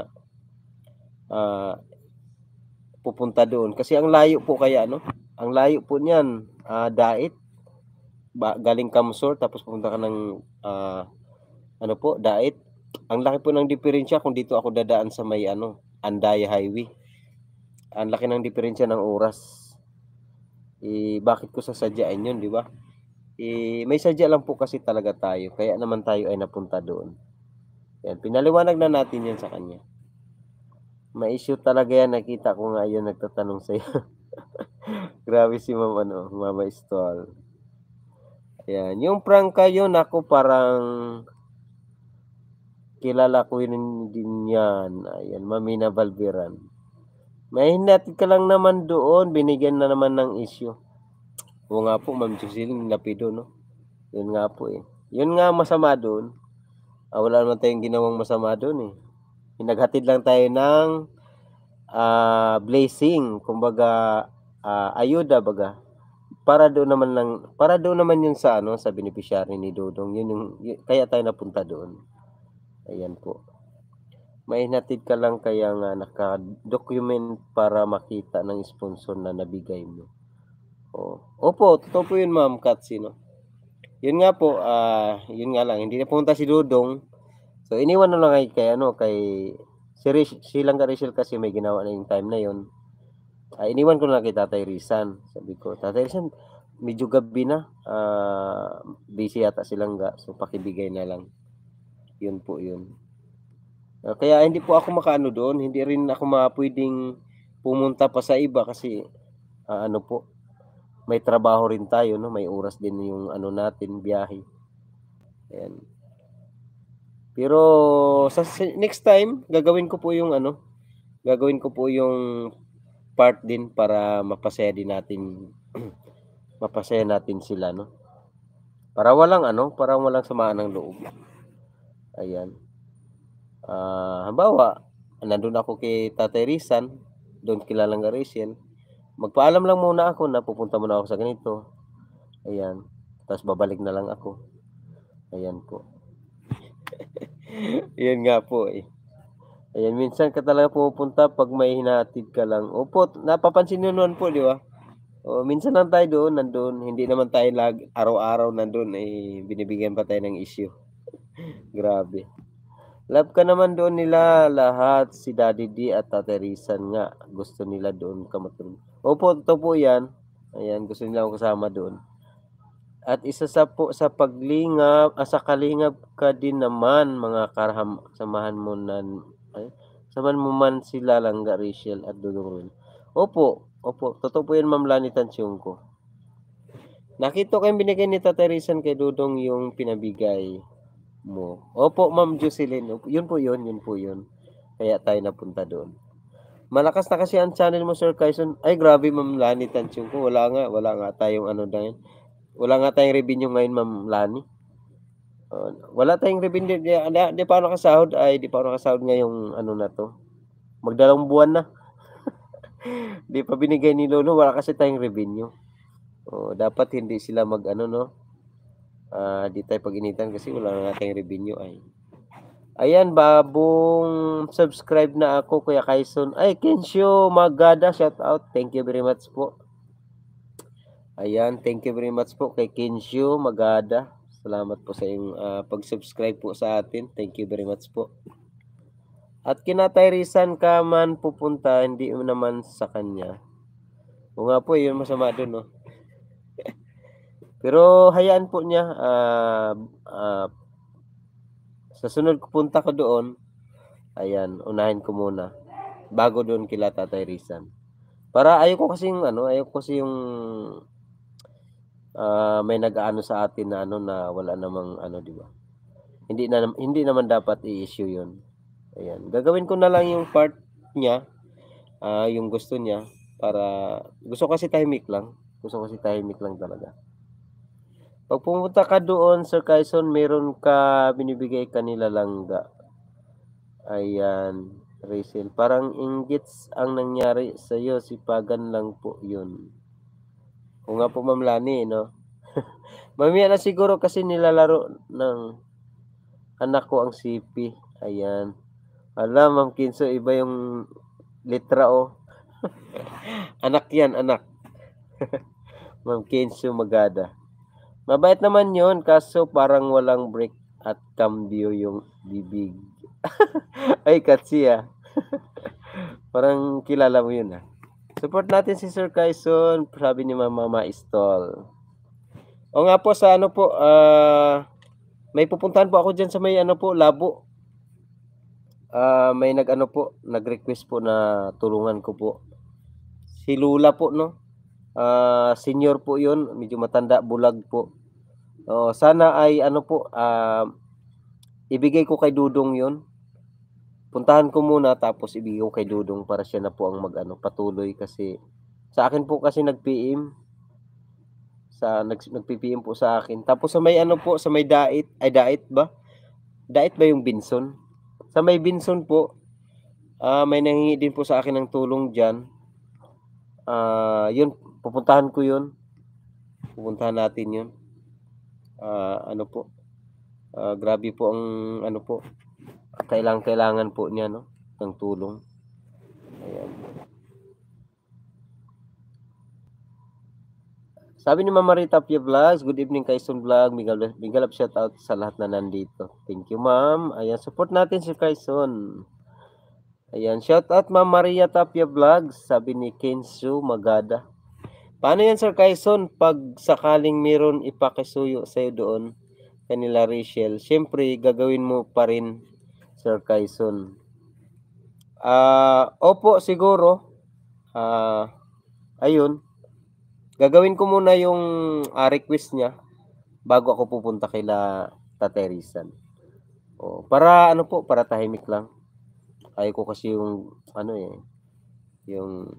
pupunta doon. Kasi ang layo po kaya, no? Ang layo po niyan, Dait, galing Kamsor, tapos pupunta ka ng, ano po, Dait. Ang laki po ng diferensya kung dito ako dadaan sa may, ano, Andaya Highway. Ang laki ng diferensya ng oras. Bakit ko sasadyain yun, di ba? May sadya lang po kasi talaga tayo. Kaya naman tayo ay napunta doon. Yan, pinaliwanag na natin yan sa kanya. May issue talaga yan. Nakita ko nga yun nagtatanong sa'yo. Grabe si Mama Stall. Ayan. Yung prank kayo, ako parang kilala ko yun din yan. Ayan, Mamina Balberan. May hinatid ka lang naman doon. Binigyan na naman ng issue. Oo nga po, Ma'am Jocelyn Lapido, no? Yun nga po eh. Yun nga masama doon. Wala naman tayong ginawang masama doon eh. Naghatid lang tayo ng blessing, kumbaga ayuda baga. Para doon naman yun sa ano sa beneficiary ni Dodong. Kaya tayo napunta doon. Ayan po. May hinatid ka lang kaya nga naka-document para makita ng sponsor na nabigay mo. Opo, totoo po yun Ma'am Katsi, no? Yun nga po, yun nga lang, hindi na pumunta si Dodong. So, iniwan na lang kay si Langga Rachel kasi may ginawa na yung time na yun. Iniwan ko na lang kay Tatay Rizan. Sabi ko, Tatay Rizan, medyo gabi na. Busy yata si Langga. So, pakibigay na lang. Yun po yun. Kaya hindi po ako makaano doon. Hindi rin ako pwedeng pumunta pa sa iba kasi ano po, may trabaho rin tayo, no? May oras din yung ano natin, biyahe. Ayan. Pero sa next time, gagawin ko po yung part din para mapasaya natin sila, no? Para walang samaan ng loob. Ayan. Halimbawa, nandun ako kay Tatay Rizan, doon kila Langga Rachel. Magpaalam lang muna ako na pupunta muna ako sa ganito. Ayan. Tapos babalik na lang ako. Ayan po. Yun nga po, eh. Ayan, minsan ka talaga pumupunta 'pag may hinahatid ka lang. Opo, napapansin niyo naman po, 'di ba? Oo, minsan lang tayo doon, nandun. Hindi naman tayo araw-araw nandun, eh, binibigyan pa tayo ng issue. Grabe. Love ka naman doon nila lahat, si Daddy D at Ate Rizan nga. Gusto nila doon ka matulog. Opo, totoo po 'yan. Ayan, gusto nila akong kasama doon. At isa sa sa kalingap ka din naman mga samahan mo samahan mo man sila Langga, Rachel at Dudong Ron. Opo, opo, totoo po 'yan Ma'am Lani Tansyong. Nakita ko yung binigay ni Tatay Rizan kay Dudong yung pinabigay mo. Opo, Ma'am Jocelyn. Opo, yun po yun, yun po yun. Kaya tayo napunta doon. Malakas na kasi ang channel mo, Sir Kyson. Ay, grabe, Ma'am Lani Tansyong ko. Wala nga tayong ano na yun. Wala nga tayong revenue ngayon, Ma'am Lani. Wala tayong revenue. Di pa ako nakasahod. Ay, di pa ako nakasahod ngayong ano na to. Magdalawang buwan na. Di pa binigay ni Lolo. Wala kasi tayong revenue. Dapat hindi sila mag-ano, no? Di tayo pag-initan kasi wala na tayong revenue ay. Ayan, babong subscribe na ako Kuya Kyson. Ay, Kensyo Magada, shout out. Thank you very much po. Ayan, thank you very much po kay Kensyo Magada. Salamat po sa iyong pag-subscribe po sa atin. Thank you very much po. At kinatay Rizan ka man pupunta, hindi mo naman sa kanya. O nga po, yun masama doon, no? Pero hayaan po niya, sa sunod punta ko doon, ayan, unahin ko muna bago doon kila Tatay Rizan. Para ayoko kasi yung may nag-aano sa atin na ano na wala namang ano, di ba? Hindi naman dapat i-issue 'yon. Ayan, gagawin ko na lang yung part niya, yung gusto niya para gusto kasi tahimik lang. Gusto kasi tahimik lang talaga. Pag pumunta ka doon, Sir Kyson, meron ka binibigay kanila Langga. Ayan, Rachel. Parang inggits ang nangyari sa iyo, sipagan lang po yun. O nga po, Ma'am Lani, no? Mamaya na siguro kasi nilalaro ng anak ko ang CP. Ayan. Alam, Ma'am Kinso, iba yung litra, oh. Anak yan, anak. Ma'am Kinso Magada. Mabait naman yon kaso parang walang break at cambio yung bibig. Ay, Katsi, Parang kilala mo yun, Support natin si Sir Kyson, sabi ni Mama Stall. O nga po, sa ano po, may pupuntahan po ako dyan sa may ano po, Labo. May nag-request po na tulungan ko po. Si Lula po, no? Senior po yun, medyo matanda, bulag po. Sana ay ano po, ibigay ko kay Dudong yun. Puntahan ko muna tapos ibigay ko kay Dudong para siya na po ang patuloy kasi sa akin po kasi nag-PM nagpi-PM po sa akin. Tapos sa may ano po, sa may Dait ba? Dait ba yung Binson? Sa may Binson po, may nanghingi din po sa akin ng tulong diyan. Yun, pupuntahan ko yun. Pupuntahan natin yun. Grabe po ang kailangan po niya, no, ng tulong. Ayan. Sabi ni Mama Rita Pia Vlogs, good evening Kyson Vlog, Miguel shout out sa lahat na nandito. Thank you, Ma'am. Ayan, support natin si Kyson. Ayan, shout out Ma'am Maria Tapia Vlogs, sabi ni Kensu Magada. Paano yan, Sir Kyson, pag sakaling meron ipakisuyo sa'yo doon, kanila Rachel, syempre gagawin mo pa rin, Sir Kyson. Opo, siguro. Ayun. Gagawin ko muna yung request niya bago ako pupunta kila Tatay Rizan. Para para tahimik lang. Ayaw ko kasi yung yung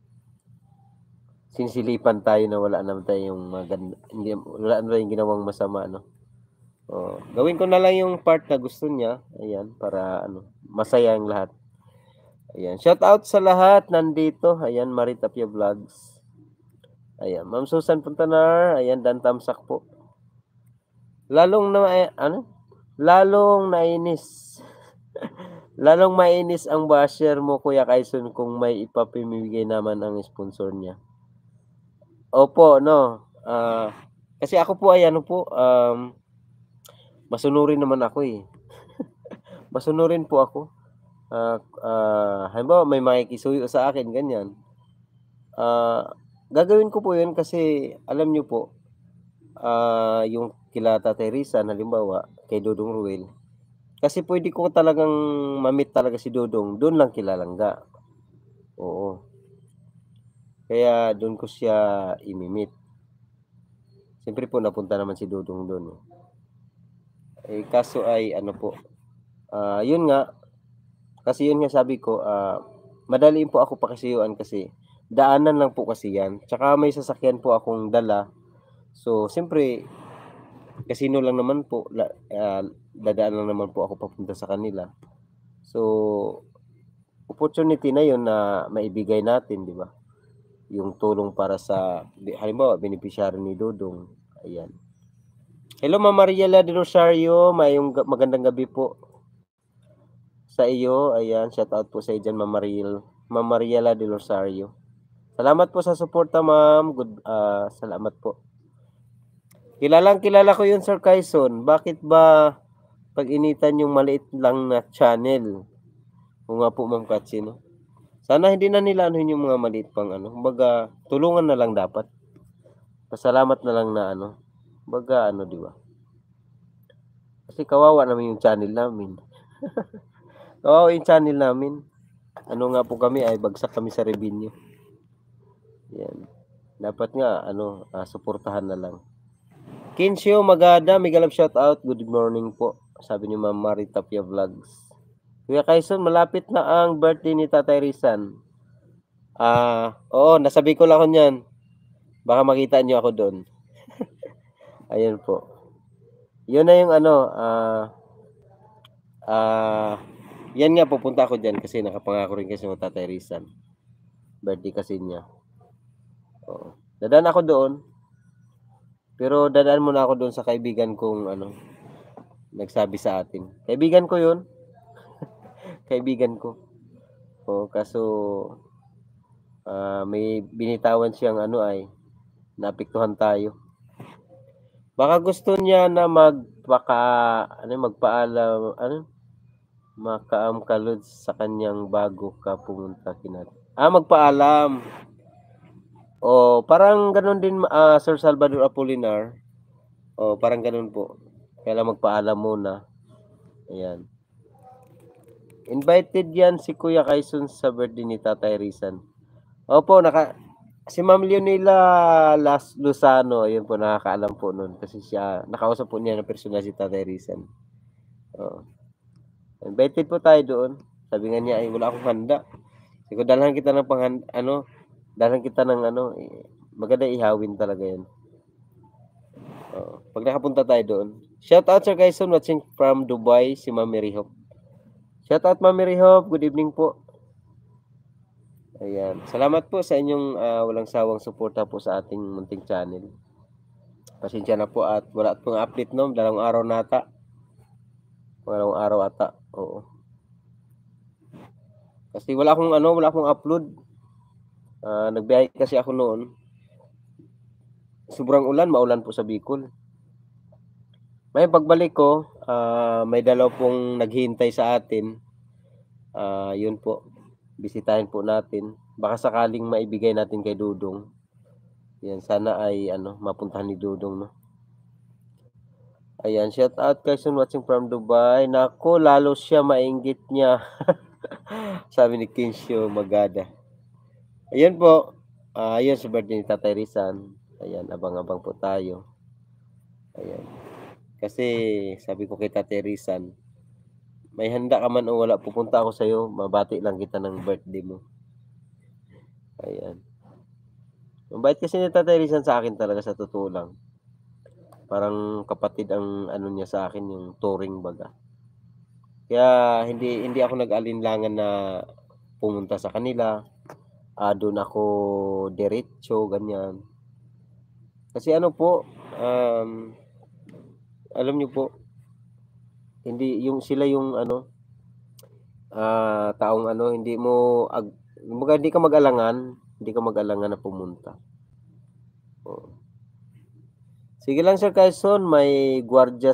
sinsilipan tayo na wala naman tayong wala naman tayong ginawang masama, no. Gawin ko na lang yung part na gusto niya. Ayan, para masaya ang lahat. Ayan, shout out sa lahat nandito. Ayan, Marita Pia Vlogs. Ayan, Ma'am Susan Puntanar. Ayan, Dan Tamsak po. Lalong na lalong nainis. Lalong mainis ang basher mo, Kuya Kaison, kung may ipapamimigay naman ang sponsor niya. Opo 'no, kasi ako po ay ano po, masunurin naman ako, eh. Masunurin po ako. Halimbawa may makikisuyo sa akin ganyan, gagawin ko po 'yun kasi alam niyo po, yung kila Tatay Rizal halimbawa, kay Dudong Ruel, kasi puwede ko talagang ma-meet talaga si Dudong dun lang kilalangga, oo. Kaya dun ko siya imi-meet. Siyempre po napunta naman si Dudong dun, eh. Kaso ay ano po, yun nga, kasi yun nga sabi ko, madali po ako pakisuyuan kasi daanan lang po kasi yan, tsaka may sasakyan po akong dala. So, siyempre kasino lang naman po, dadaan lang naman po ako papunta sa kanila. So, opportunity na yun na maibigay natin, 'di ba? Yung tulong para sa halimbawa beneficiary ni Dudong, ayan. Hello Ma'am Mariela de Rosario, magandang gabi po sa iyo, ayan, shoutout po sa iyo diyan Ma'am Mariela de Rosario. Salamat po sa suporta ma'am, salamat po. Kilala ko yun Sir Quezon, bakit ba pag-initan yung maliit lang na channel? Oo nga po Ma'am Katsi 'no. Sana hindi na nila anuhin yung mga maliit pang ano, kumbaga tulungan na lang dapat. Pasalamat na lang na ano, kumbaga ano 'di ba? Kasi kawawa naman yung channel namin. Kawawa yung channel namin. Ano nga po kami ay bagsak kami sa revenue. Yan. Dapat nga ano, suportahan na lang. Kinsyo Magada, mega love shout out. Good morning po. Sabi ni Ma'am Mari Tapia Vlogs. Kuya Kaison, malapit na ang birthday ni Tatay Rizan. Oo, nasabi ko lang ako niyan. Baka makita niyo ako doon. Ayun po. Yun na yung ano, yan nga pupunta ako diyan kasi nakapangako rin kasi ng Tatay Rizan. Birthday kasi niya. Oo. Dadaan ako doon. Pero dadaan muna ako doon sa kaibigan kong ano, nagsabi sa atin. Kaibigan ko 'yun. Kaibigan ko. Oo, kaso may binitawan siyang ano ay naapektuhan tayo. Baka gusto niya na magpaalam makaamkalod sa kanyang bago ka pumunta kinat. Magpaalam. O parang gano'n din Sir Salvador Apolinar. O parang gano'n po. Kailangan magpaalam muna. Ayan. Invited yan si Kuya Kaison sa birthday ni Tatay Rizan. Opo, si Ma'am Leonela Luzano, ayun po nakakaalam po nun kasi siya nakausap po niya ng personal si Tatay Rizan. Oo. Invited po tayo doon. Sabi nga niya ay wala akong handa. Sabi ko dalhan kita ng dalhan kita ng maganda ihawin talaga 'yan. Oo. Pag nakapunta tayo doon. Shout out Sir Kaison watching from Dubai, si Ma'am Mary Hope. Shout out Ma'am Mary Hope, good evening po. Ayan. Salamat po sa inyong walang sawang suporta po sa ating munting channel. Pasensya na po at wala pong update no, dalawang araw na ata. Dalawang araw ata. Oo. Kasi wala akong upload. Nagbiyahe kasi ako noon. Sobrang maulan po sa Bicol. May pagbalik ko, may dalaw pong naghihintay sa atin. Yun po. Bisitahin po natin. Baka sakaling maibigay natin kay Dudong. Yan, sana ay mapuntahan ni Dudong, no. Ayan, shout out Kaison watching from Dubai. Nako, lalo siya mainggit niya. Sabi ni Kinsyo Magada. Ayun po. Ayun sa birthday ni Tatay Rizan. Ayan, abang-abang po tayo. Ayan. Kasi sabi ko kay Tatay Rizan, may handa ka man o wala, pupunta ako sa'yo, mabati lang kita ng birthday mo. Ayan. Mabait kasi ni Tatay Rizan sa akin talaga sa totoo lang. Parang kapatid ang ano niya sa akin, yung touring baga. Kaya hindi ako nag-alinlangan na pumunta sa kanila. Doon ako diretso, ganyan. Kasi ano po, alam niyo po, hindi yung sila yung ano, taong ano, kumbaga hindi ka mag-alangan na pumunta. Oo. Sige lang Sir Quezon, may gwardiya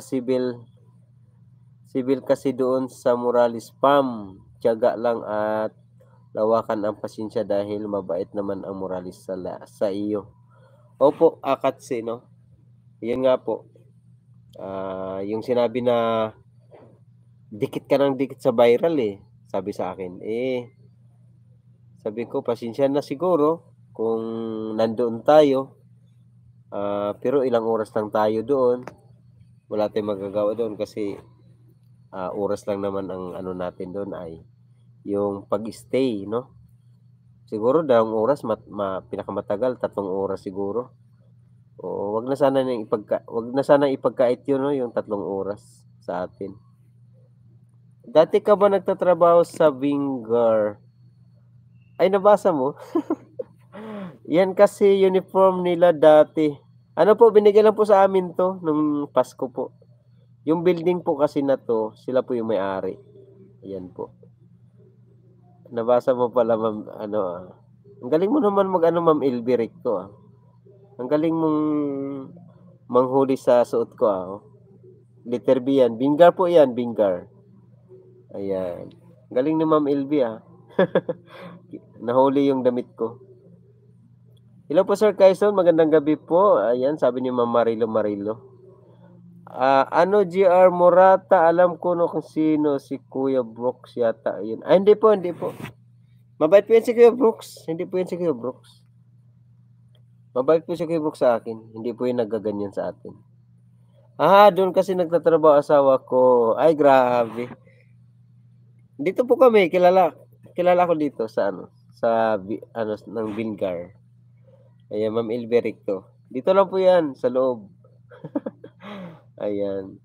sibil kasi doon sa Morales Farm. Tiyaga lang at lawakan ang pasensya dahil mabait naman ang Morales sa iyo. Opo, Akatsi, no? Yun nga po. Yung sinabi na dikit ka ng dikit sa viral eh, sabi sa akin. Sabi ko, pasensya na siguro kung nandoon tayo. Pero ilang oras lang tayo doon. Wala tayong magagawa doon kasi oras lang naman ang ano natin doon ay yung pag-stay, no? Siguro dalawang oras, pinakamatagal, 3 oras siguro. O wag na sana ipagkait yun, no, yung 3 oras sa atin. Dati ka ba nagtatrabaho sa Vingar? Ay, nabasa mo? Yan kasi uniform nila dati. Ano po, binigay lang po sa amin to nung Pasko po. Yung building po kasi na to, sila po yung may-ari. Ayan po. Nabasa mo pala, ma'am, ano, Ang galing mo naman mag-ano, Ma'am Elby Recto, Ang galing mong manghuli sa suot ko, Letter B yan. Bingar po yan, Bingar. Ayan. Galing ni Ma'am Elby, Nahuli yung damit ko. Hello po Sir Quezon, magandang gabi po. Ayan, sabi ni Ma'am Marilo. GR Morata, alam ko no kung sino, si Kuya Brooks yata. Ayun. Hindi po. Mabait po yan si Kuya Brooks. Hindi po yan si Kuya Brooks. Mabait po si Kuya Brooks sa akin. Hindi po yung nagaganyan sa atin. Doon kasi nagtatrabaho asawa ko. Ay, grabe. Dito po kami, kilala ko dito sa ng Bingar. Ayan, Ma'am Ilbericto. Dito lang po yan, sa loob. Ayan.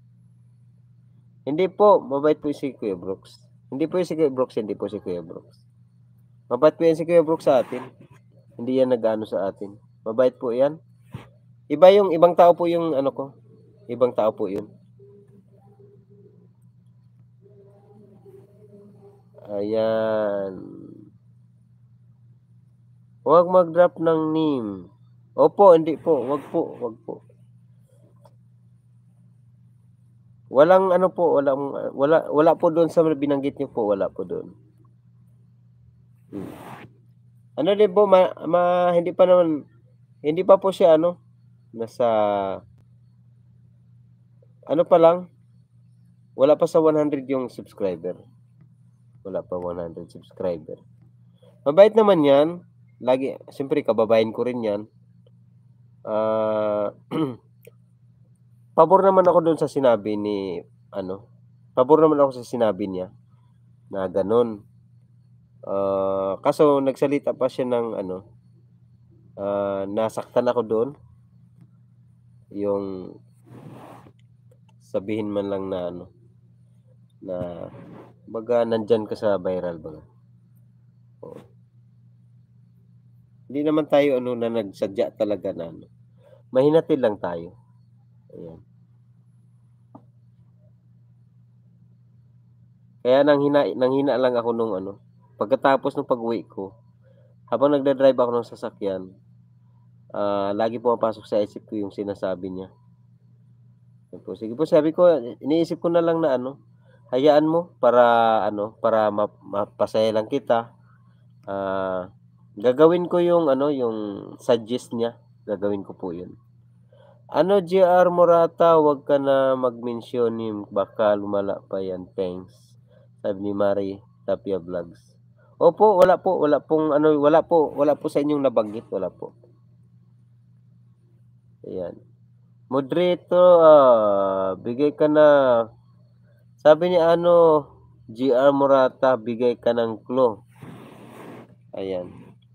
Hindi po, mabait po si Kuya Brooks. Hindi po si Kuya Brooks. Mabait po yan si Kuya Brooks sa atin. Hindi yan nag-ano sa atin. Mabait po yan. Ibang tao po yung ano ko. Ibang tao po yun. Ayan. Huwag mag-drop ng name. Opo, hindi po. Wag po. Walang ano po, wala po doon sa binanggit niyo po, wala po doon. Ano din po, hindi pa po siya nasa pa lang, wala pa sa 100 yung subscriber. Wala pa 100 subscriber. Mabait naman yan. Lagi, siyempre kababayan ko rin yan. Pabor naman ako doon sa sinabi niya na ganun. Kaso nagsalita pa siya ng nasaktan ako doon. Yung sabihin man lang na baga nandyan ka sa viral baga. Hindi naman tayo na nagsadya talaga na mahinatil lang tayo. Ayan. Kaya nanghina lang ako nung pagkatapos ng pag-uwi ko, habang nagda-drive ako ng sasakyan, lagi pumapasok sa isip ko yung sinasabi niya. Sige po, sabi ko, iniisip ko na lang na hayaan mo para mapasaya lang kita. Gagawin ko yung suggest niya. Gagawin ko po yun. GR Morata, wag ka na mag-mention yung baka lumala pa yan. Thanks. Sabi ni Mari Tapia Vlogs. Opo, wala po sa inyong nabanggit, wala po. Ayan. Moderator, bigay ka na. Sabi ni GR Morata, bigay ka ng clue. Ayan.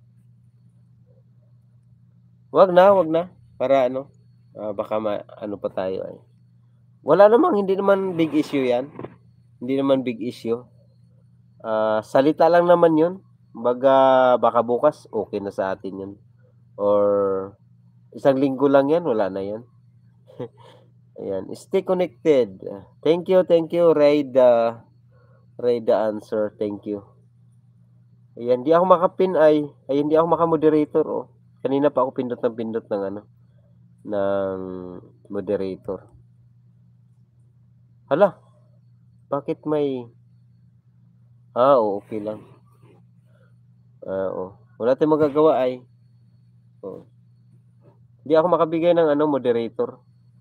Wag na. Para baka pa tayo ay. Hindi naman big issue yan. Hindi naman big issue. Salita lang naman yun. Baka bukas, okay na sa atin yun. Or isang linggo lang yan, wala na yan. Ayan, stay connected. Thank you, Ray the answer. Thank you. Ayan, di ako makapin ay hindi ako makamoderator oh. Kanina pa ako pindot ng ano, ng moderator. Hala, bakit may okay lang. Wala tayong magagawa ay. Oh. Hindi ako makabigay ng ano, moderator.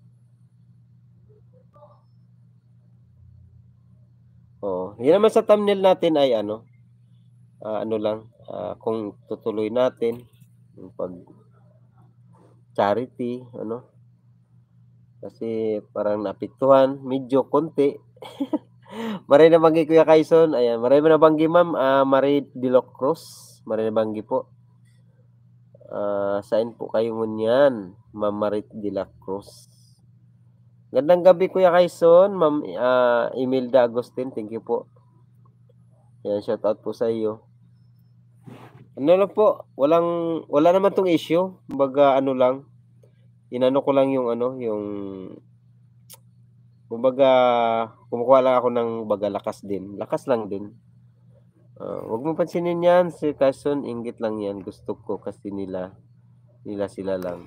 Yan naman sa thumbnail natin ay ano, ano lang, kung tutuloy natin yung pag charity, ano. Kasi parang naapektuhan, medyo konti. Maray nabanggi Kuya Quezon, ayan. Maray nabanggi Ma'am, Marie de la Cruz. Maray nabanggi po. Saan po kayo ngunyan, Ma'am Marie de la Cruz. Gandang gabi Kuya Quezon, Ma'am Imelda Agustin, thank you po. Yan, shout out po sa iyo. Ano lang po, wala naman tong issue. Kumbaga ano lang, inano ko lang yung ano, yung kumbaga kumukuha lang ako ng baga lakas din. Lakas lang din. Wag mo pansinin yan, Sir Quezon, inggit lang yan. Gusto ko kasi nila sila lang.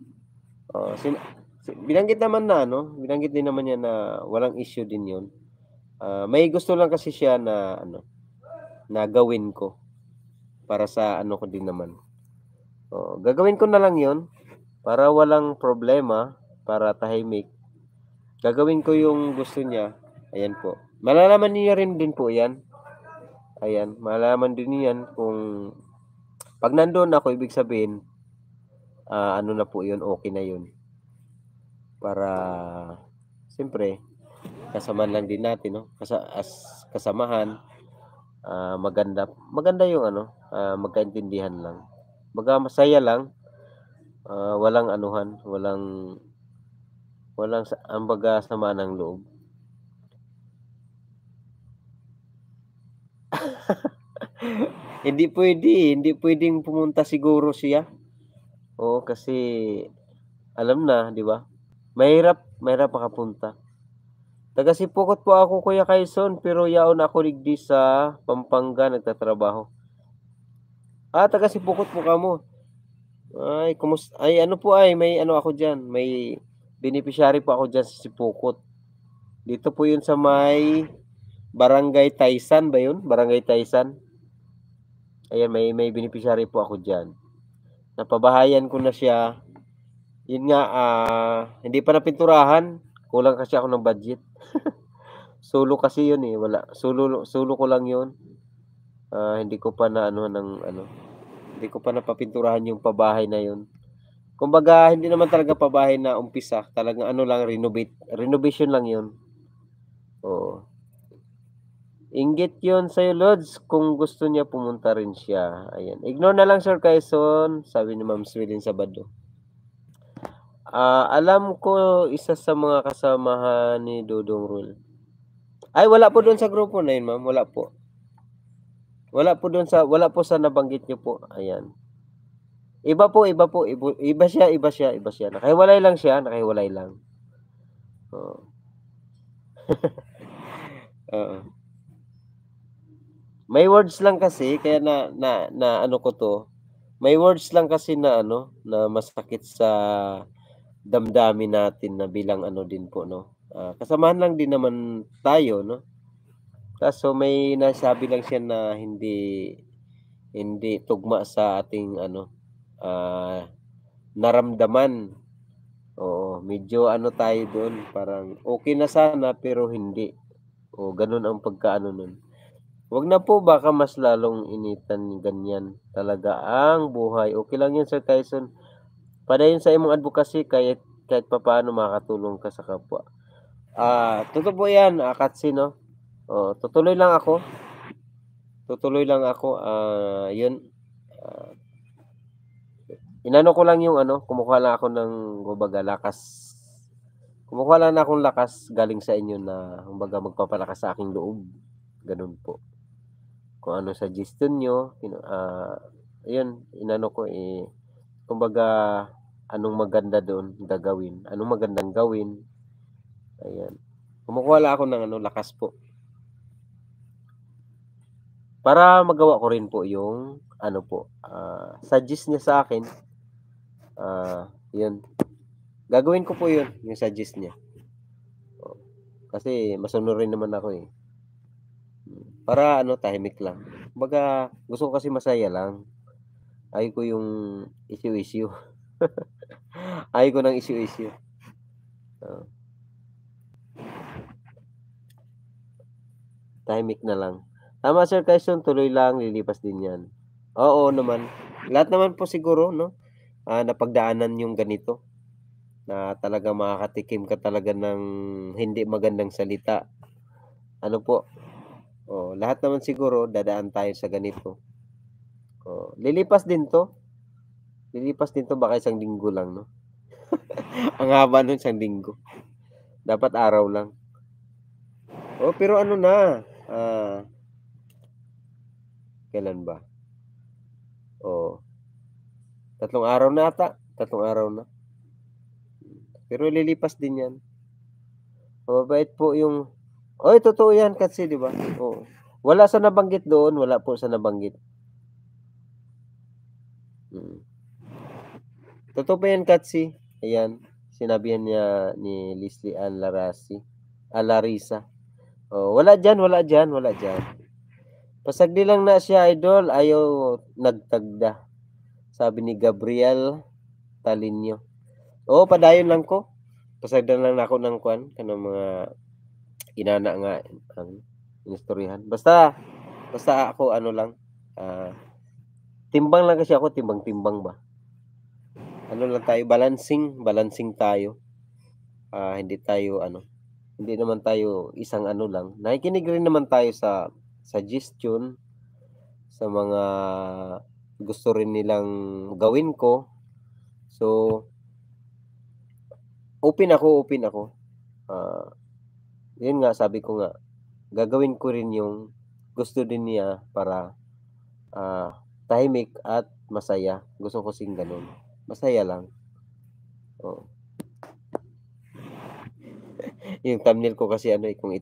Binanggit naman na ano, binanggit din naman yan na walang issue din yun. May gusto lang kasi siya na ano, na gawin ko para sa ano ko din naman. Gagawin ko na lang yun para walang problema, para tahimik. Gagawin ko yung gusto niya. Ayan po. Malalaman niyo rin din po yan. Ayan, malalaman din yan kung pag nandoon ako, ibig sabihin, ano na po yun, okay na yun. Para, siyempre, kasamahan lang din natin, no? Kasamahan, maganda yung ano, magkaintindihan lang. Baga masaya lang, walang anuhan, walang ang baga sama ng loob. Hindi pwedeng pumunta siguro siya. Kasi alam na, di ba? Mahirap makapunta. Taga Sipokot po ako Kuya Quezon, pero yaon ako digdi sa Pampanga nagtatrabaho. Taga Sipokot po kamo. Ano po may ano ako diyan, may beneficiary po ako diyan sa Sipokot. Dito po 'yun sa may Barangay Taysan ba 'yun? Barangay Taysan. Ayan, may beneficiary po ako diyan. Napabahayan ko na siya. Yun nga, hindi pa napinturahan. Kulang kasi ako ng budget. Solo kasi yun eh. Solo ko lang yun. Hindi ko pa hindi ko pa napapinturahan yung pabahay na yun. Kumbaga, hindi naman talaga pabahay na umpisa. Talagang renovation lang yun. Inggit yun sa'yo, Lods, kung gusto niya pumunta rin siya. Ayan. Ignore na lang, Sir Quezon, sabi ni Ma'am Swilin Sabado. Alam ko isa sa mga kasamahan ni Dodong Rul. Ay, wala po doon sa grupo na yun, ma'am. Wala po. Wala po sa nabanggit niyo po. Ayan. Iba po. Iba siya. Nakahiwalay lang siya. Oo. May words lang kasi kaya na ano ko to. May words lang kasi na ano na masakit sa damdamin natin na bilang ano din po no. Kasamahan lang din naman tayo no. Kaso may nasabi lang siya na hindi tugma sa ating ano naramdaman. Medyo ano tayo doon, parang okay na sana pero hindi. Ganun ang pagkaano nun. Wag na po, baka mas lalong initan ganyan talaga ang buhay. Okay lang yun, Sir Tyson. Padayon sa imong advocacy kahit papaano makakatulong ka sa kapwa. Totoo po yan, Katsi, no? Tutuloy lang ako. Yun. Inano ko lang yung ano, kumukuha lang ako ng kumbaga lakas. Kumukuha lang akong lakas galing sa inyo na kumbaga magpapalakas sa aking loob. Ganun po. Kung ano suggestion nyo, yun, inano ko kumbaga anong maganda doon gagawin, anong magandang gawin, Ayan. Kumukuha lang ako ng ano, lakas po. Para magawa ko rin po yung ano po, suggest niya sa akin, 'yun. Gagawin ko po 'yun, yung suggest niya. Oo, kasi masunod rin naman ako, eh. Para ano, tahimik lang. Kumbaga gusto ko kasi masaya lang. Ayaw ko yung issue-issue. Ayaw ko ng issue-issue. Oo, tahimik na lang. Tama, Sir Quezon, tuloy lang, lilipas din 'yan. Oo naman. Lahat naman po siguro 'no, napagdaanan yung ganito, na talagang makakatikim ka talaga ng hindi magandang salita. Ano po, lahat naman siguro dadaan tayo sa ganito. Lilipas din 'to, baka isang linggo lang 'no. Ang haba nun, isang linggo, dapat araw lang. Pero ano na, kailan ba? Oo, 3 araw na ata, 3 araw na. Pero lilipas din 'yan. Mababait po yung totoo 'yan kasi 'di ba? Oo. Wala sa nabanggit doon, wala po sa nabanggit. Mm. Totoo po 'yan, Katsi. Ayan, sinabihan niya ni Leslie Ann Larissa. Wala diyan, wala diyan, wala diyan. Pasagdi lang na siya, idol, ayaw nagtagda, sabi ni Gabriel Talinio. Padayon lang ko. Pasagdan lang nako ng kuan kanang mga inana nga ang inistoryahan. Basta ako ano lang, timbang lang kasi ako, timbang-timbang ba. Ano lang tayo, balancing tayo. Hindi naman tayo isang ano lang. Nakikinig rin naman tayo sa suggestion, sa mga gusto rin nilang gawin ko. So, open ako. Yun nga, sabi ko nga, gagawin ko rin yung gusto din niya para tahimik at masaya. Gusto ko kasing gano'n, masaya lang. Oo. Yung thumbnail ko kasi ano, kung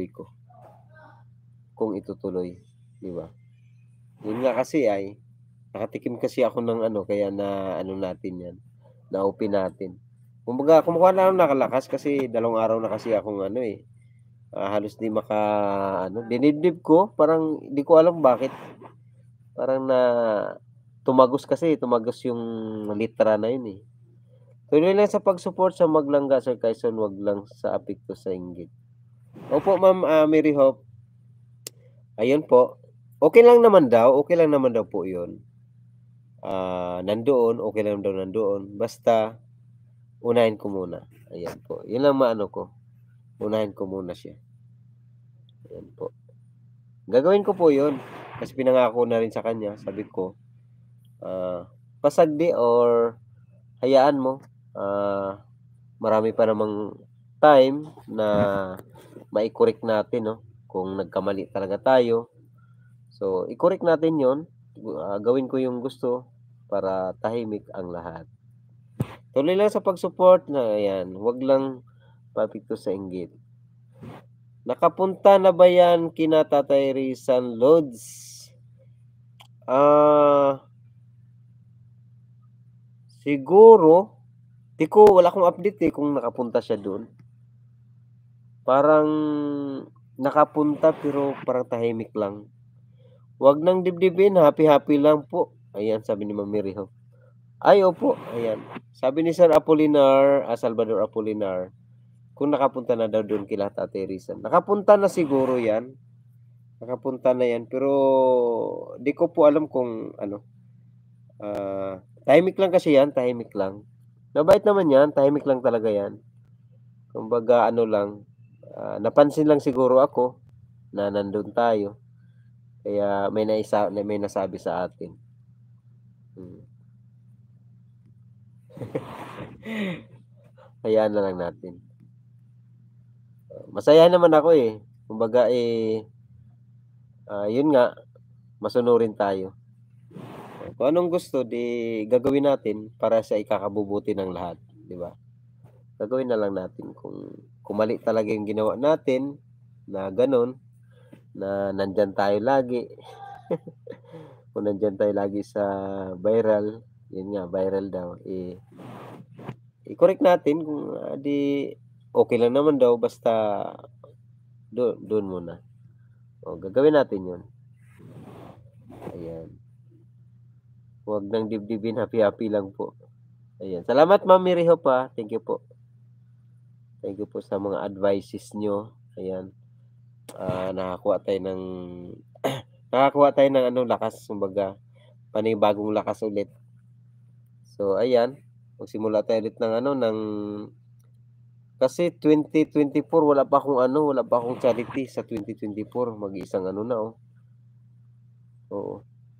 itutuloy, 'di ba? Yun nga kasi ay nakatikim kasi ako ng ano, kaya na ano natin 'yan, na-open natin. Kumbaga kumukuha na ako ng nakalakas kasi 2 araw na kasi akong ano, halos di maka-ano, dinibdib ko, parang di ko alam bakit, parang tumagos yung litra na yun, eh. Tuloy lang sa pag-support sa Maglangga, Sir Quezon, 'wag lang sa apekto sa inggit. Opo, Ma'am, Mary Hope. Ayun po, okey lang naman daw po 'yun. Nandoon, okey lang daw nandoon, basta unahin ko muna, ayan po. 'Yun lang maano ko, unahin ko muna siya, ayan po. Gagawin ko po 'yun, kasi pinangako ko na rin sa kanya, sabi ko, "Pasagdi or hayaan mo, marami pa namang time na mai-correct natin 'no, kung nagkamali talaga tayo. So, i-correct natin 'yun, gawin ko yung gusto para tahimik ang lahat. Tuloy lang sa pag-support na ayan, 'wag lang paapekto sa inggit." Nakapunta na ba 'yan kina Tatay Rizal Lods? Ah, siguro, wala akong update, kung nakapunta siya dun. Parang nakapunta pero parang tahimik lang. "Wag nang dibdibin, happy-happy lang po." Ayan, sabi ni Ma'am Mary Ho. Ay, opo, ayan. Sabi ni Sir Apolinar, Salvador Apolinar, kung nakapunta na daw dun kila Tatay Rizal. Nakapunta na siguro 'yan, nakapunta na 'yan, pero di ko po alam kung ano, tahimik lang kasi 'yan, tahimik lang. Mabait naman 'yan, tahimik lang talaga 'yan. Kumbaga ano lang, napansin lang siguro ako na nandun tayo, kaya may nasabi sa atin. Hmm. Hayaan na lang natin. Masaya naman ako, kumbaga, yun nga, masunurin tayo. Kung anong gusto, 'di gagawin natin para sa ikakabubuti ng lahat, 'di ba? Gagawin na lang natin kung kung mali talaga yung ginawa natin na gano'n, na nandiyan tayo lagi. Kung nandiyan tayo lagi sa viral, yun nga, viral daw, i-correct natin kung, 'di okey lang naman daw basta do'n muna. Gagawin natin yun. Ayan. Huwag ng dibdibin, happy-happy lang po. Ayan. Salamat Ma'am Miriho pa. Thank you po. Thank you po sa mga advices niyo. Ayan. Nakakuha tayo ng lakas, kumbaga panibagong lakas ulit. So ayan, magsimula tayo ulit ng kasi 2024 wala pa akong charity sa 2024, mag-iisang na, Oo.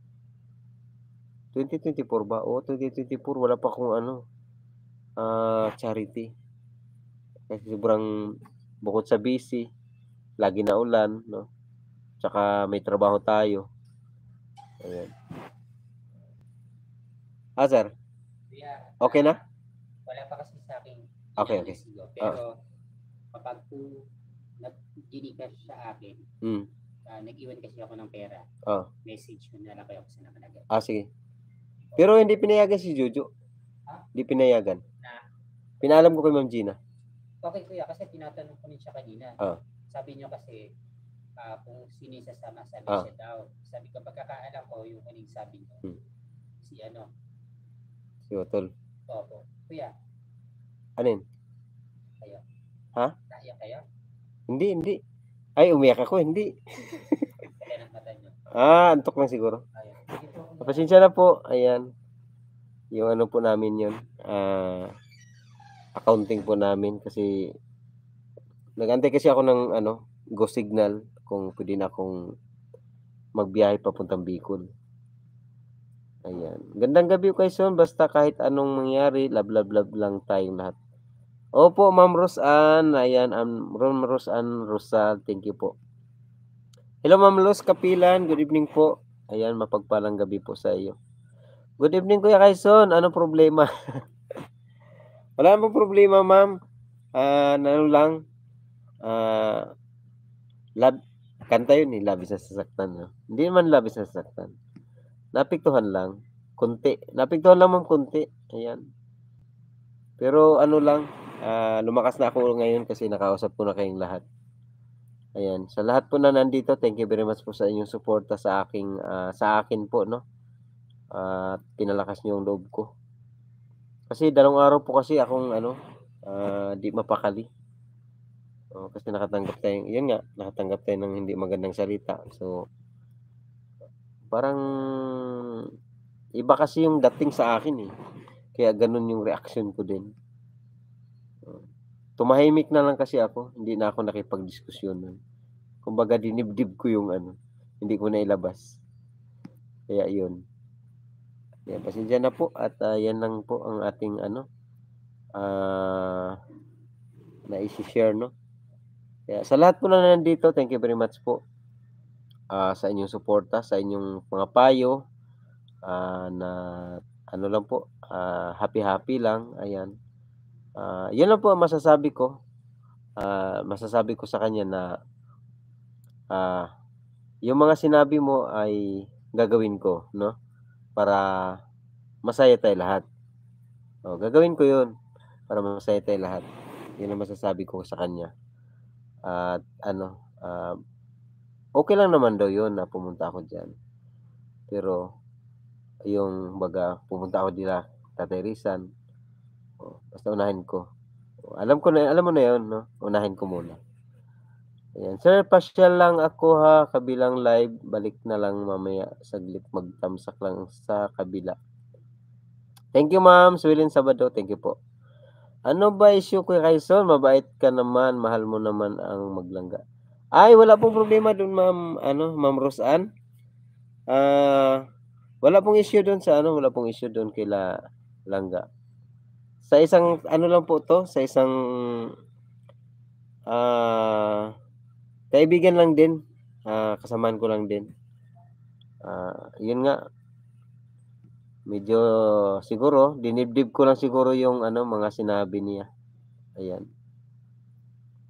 2024 ba? Oo, 2024 wala pa akong charity. Kasi sobrang bukod sa busy, lagi na ulan, 'no? Tsaka may trabaho tayo. Ayan. Sir? Okay na? Wala pa kasi sa akin. Okay. Pero kapag nag-gcash sa akin, nag-iwan kasi ako ng pera. Message mo na lang kayo kasi nakalagay. Sige. Pero hindi pinayagan si Jojo. Hindi pinayagan. Pinaalam ko kay Ma'am Gina. Okay kuya, kasi tinatanong ko rin siya kanina. Sabi niyo kasi kung sino yung sasama, sabi siya daw. Sabi ko, pagkakaalam ko yung huling sabi niyo. Si Otol. Opo. Kuya. Anin? Kayo. Ha? Naiyak kayo? Hindi. Ay, umiyak ako, hindi. Kaya ng mata niyo. Antok lang siguro. Pasensya na po. Ayan. Yung po namin yun. Accounting po namin kasi nag-antay kasi ako ng go signal kung pwede na akong magbiyahe papuntang Bicol. Ayan. Gandang gabi Quezon, basta kahit anong mangyari, love lang tayong lahat. Opo, Ma'am Rosan. Ayan, Ma'am Rosan Rosal, thank you po. Hello Ma'am Luz Kapilan, good evening po. Ayan, mapagpalang gabi po sa iyo. Good evening Kuya Quezon, anong problema? Wala namang problema, Ma'am. Kanta yun labis na sasaktan. No? Hindi naman labis na sasaktan. Napiktuhan lang. Kunti. Napiktuhan lang Ma'am, kunti. Ayan. Pero lumakas na ako ngayon kasi nakausap ko na kayong lahat. Ayan. Sa lahat po na nandito, thank you very much po sa inyong suporta sa akin po, no? Pinalakas niyo yung loob ko. Kasi 2 araw po kasi akong di mapakali. Kasi nakatanggap tayo ng hindi magandang salita. So, parang iba kasi yung dating sa akin Kaya ganun yung reaction ko din. Tumahimik na lang kasi ako, hindi na ako nakipagdiskusyon. Kumbaga dinibdib ko yung hindi ko na ilabas. Kaya yun. Yan, pasensya na po at yan lang po ang ating na i-share, no? Kaya sa lahat po na nandito, thank you very much po sa inyong suporta, sa inyong mga payo na lang po, happy lang. Ayan. Yun lang po ang masasabi ko. Masasabi ko sa kanya na yung mga sinabi mo ay gagawin ko, no? Para masaya tayo lahat. Gagawin ko yun para masaya tayo lahat. Yun ang masasabi ko sa kanya. At okay lang naman daw yun na pumunta ako dyan. Pero yung pumunta ako dila Tatay Rizal, basta unahin ko. Alam mo na yun, no? Unahin ko muna. Ayan. Sir, pasyal lang ako kabilang live. Balik na lang mamaya. Saglit magtamsak lang sa kabila. Thank you, Ma'am. Swilin Sabado. Thank you po. Ano ba issue Kuya Quezon? Mabait ka naman. Mahal mo naman ang maglangga. Ay, wala pong problema dun, Ma'am. Ma'am Rosan. Wala pong issue dun wala pong issue dun kila Langga. Sa isang lang po to, sa isang kaibigan lang din, kasamaan ko lang din. Yun nga, medyo siguro dinibdib ko lang siguro yung mga sinabi niya. Ayan.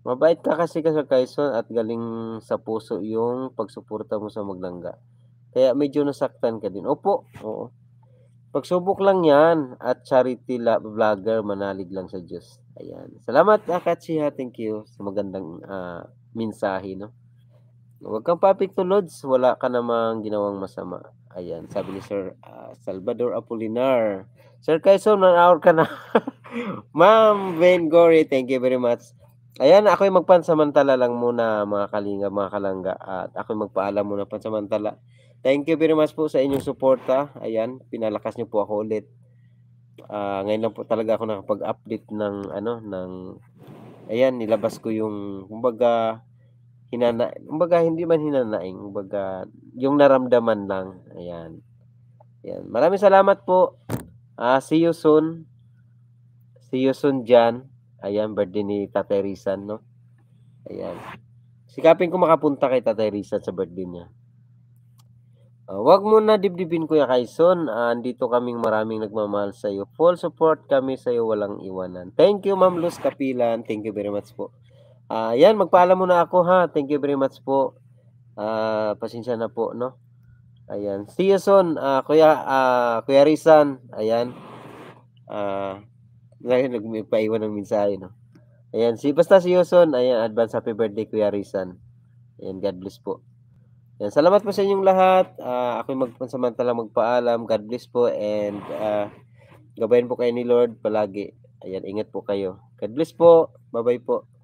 Mabait ka kasi Sir Quezon at galing sa puso yung pagsuporta mo sa Maglangga. Kaya medyo nasaktan ka din. Opo, oo. Pagsubok lang yan at charity vlogger, manalig lang sa Diyos. Ayan. Salamat, Katsiha. Thank you sa magandang mensahe, no? Huwag kang papik to Lods. Wala ka namang ginawang masama. Ayan. Sabi ni Sir Salvador Apolinar. Sir Quezon, 1 hour ka na. Ma'am Ben Gory, thank you very much. Ayan, ako'y magpansamantala lang muna mga kalinga, mga kalangga. At ako'y magpaalam muna pansamantala. Thank you very much po sa inyong suporta. Ayan, pinalakas niyo po ako ulit. Ngayon lang po talaga ako nakapag-update ng ayan, nilabas ko yung kumbaga hindi man hinanaing, kumbaga yung naramdaman lang. Ayan. Ayan. Maraming salamat po. See you soon. See you soon dyan. Ayan, birthday ni Tatay Rizan, no? Ayan. Sikapin ko makapunta kay Tatay Rizan sa birthday niya. Wag mo na dibdibin Kuya Quezon. Andito kaming maraming nagmamahal sa iyo. Full support kami sa iyo, walang iwanan. Thank you, Ma'am Luz Kapilan. Thank you very much po. Ayan, magpaalam muna ako ha. Thank you very much po. Pasensya na po, no? Ayan. See you soon, Kuya Rizan. Ayan. Nagpaiwan ng mensahe, no? Ayan, basta si Yuson. Ayan, advance happy birthday, Kuya Rizan. Ayan, God bless po. Ayan, salamat po sa inyong lahat. Ako'y magpansamantala magpaalam. God bless po and gabayan po kayo ni Lord palagi. Ayan, ingat po kayo. God bless po. Bye-bye po.